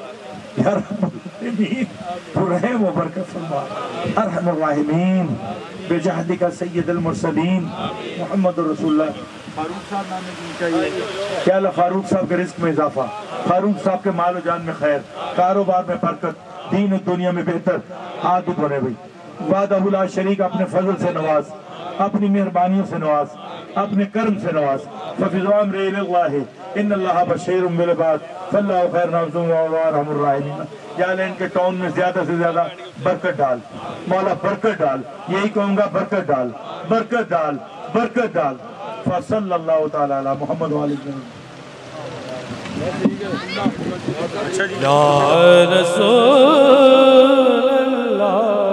یا رب العالمین تو رحم و برکت فرما. ارحم الراحمین بجہدک سید المرسلین محمد رسول اللہ. فاروق صاحب نام میں چاہیے کیا اللہ فاروق صاحب کے رزق میں اضافہ, فاروق صاحب کے مال و جان میں خیر, کاروبار میں برکت, دین و دنیا میں بہتر. عادت بنے بھائی وعدہ لا شریک اپنے فضل سے نواز, اپنی مہربانیوں سے نواز, اپنے کرم سے نواز. ففضل امر اللہ ان اللہ بشیر بالعباد فاللہ خیر ناظر وارحم الراحمین. یا اللہ ان کے ٹاؤن میں زیادہ سے زیادہ برکت ڈال. مولا برکت ڈال. یہی کہوں گا برکت ڈال, برکت ڈال, برکت ڈال. فصلی اللہ تعالی علی محمد و علیہ وسلم. یا رسول اللہ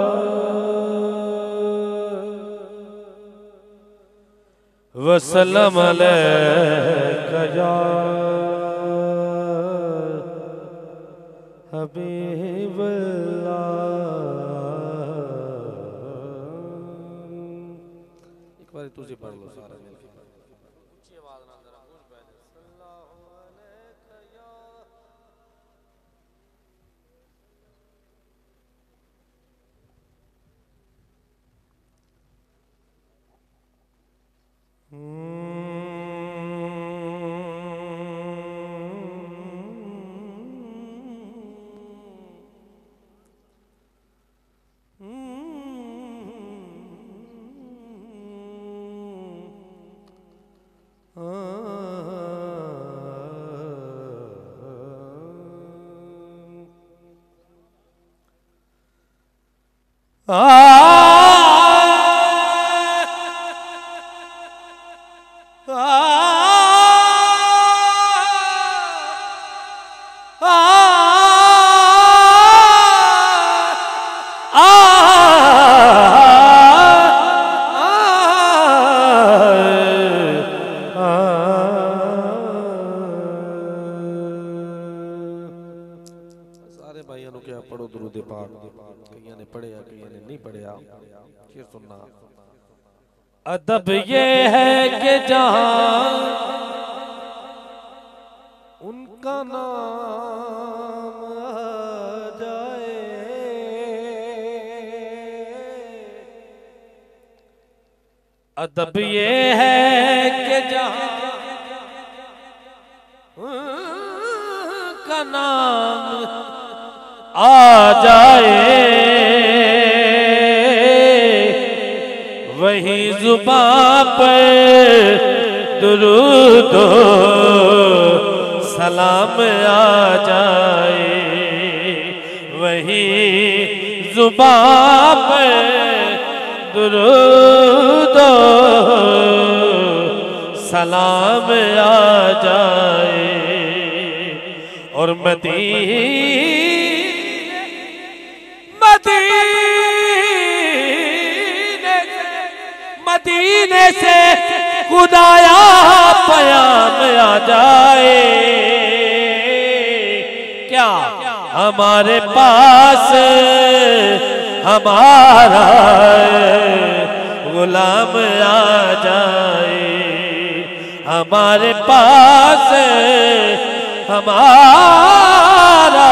وسلم علیکہ یا حبیب اللہ. ایک بار تجھے پڑھ لو سارا مل کے. اونچی آواز نہ ذرا گونج پہلے. صلی اللہ علیکہ یا سارے بھائیوں کو کیا پڑھو درود پڑھے آپ یہ سننا ادب یہ ہے کہ جہاں ان کا نام آ جائے ادب یہ ہے کہ جہاں ان کا نام آ جائے وہی زبان پر درود و سلام آ جائے وہی زبان پر درود و سلام آ جائے اور مدینے مدینے مدینے سے خدایا پیام آ جائے کیا ہمارے پاس ہمارا غلام آ جائے ہمارے پاس ہمارا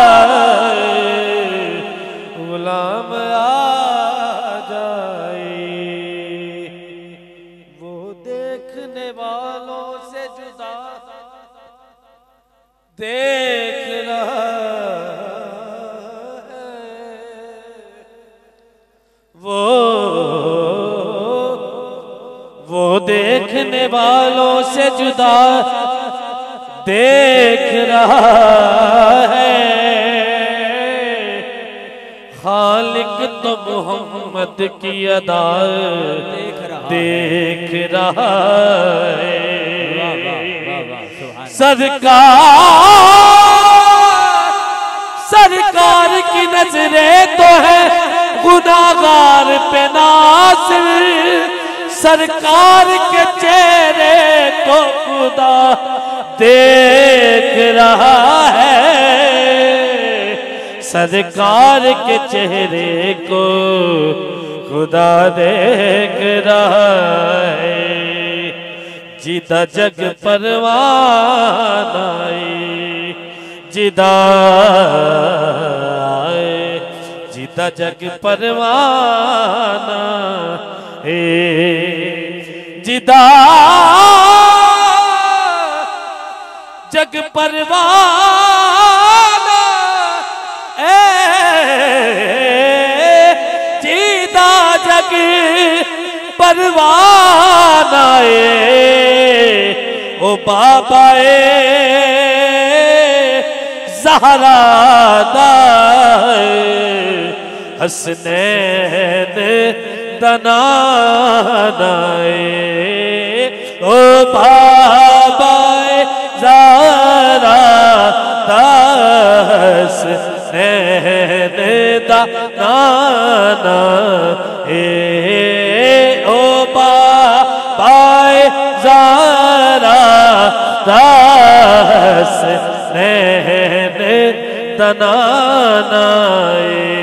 غلام آ جائے وہ دیکھنے والوں سے جدا دیکھ رہا ہے وہ وہ دیکھنے والوں سے جدا دیکھ رہا ہے خالق تو محمد کی ادا دیکھ رہا ہے سرکار سرکار کی نظریں تو ہے گناہگار پہ ناصر سرکار کے چہرے کو خدا دیکھ رہا ہے سرکار کے چہرے کو خدا دیکھ رہا ہے جیتا جگ پروان آئے جیتا آئے جیتا جگ پروان آئے جیتا جگ پروان اے جیتا جگ پروان آئے او بابا اے زہرا دائے حسنین دنان آئے او بابا اے زہرا دائے حسنین دنان آئے او بابا اے زہرا دائے حسنین دنان آئے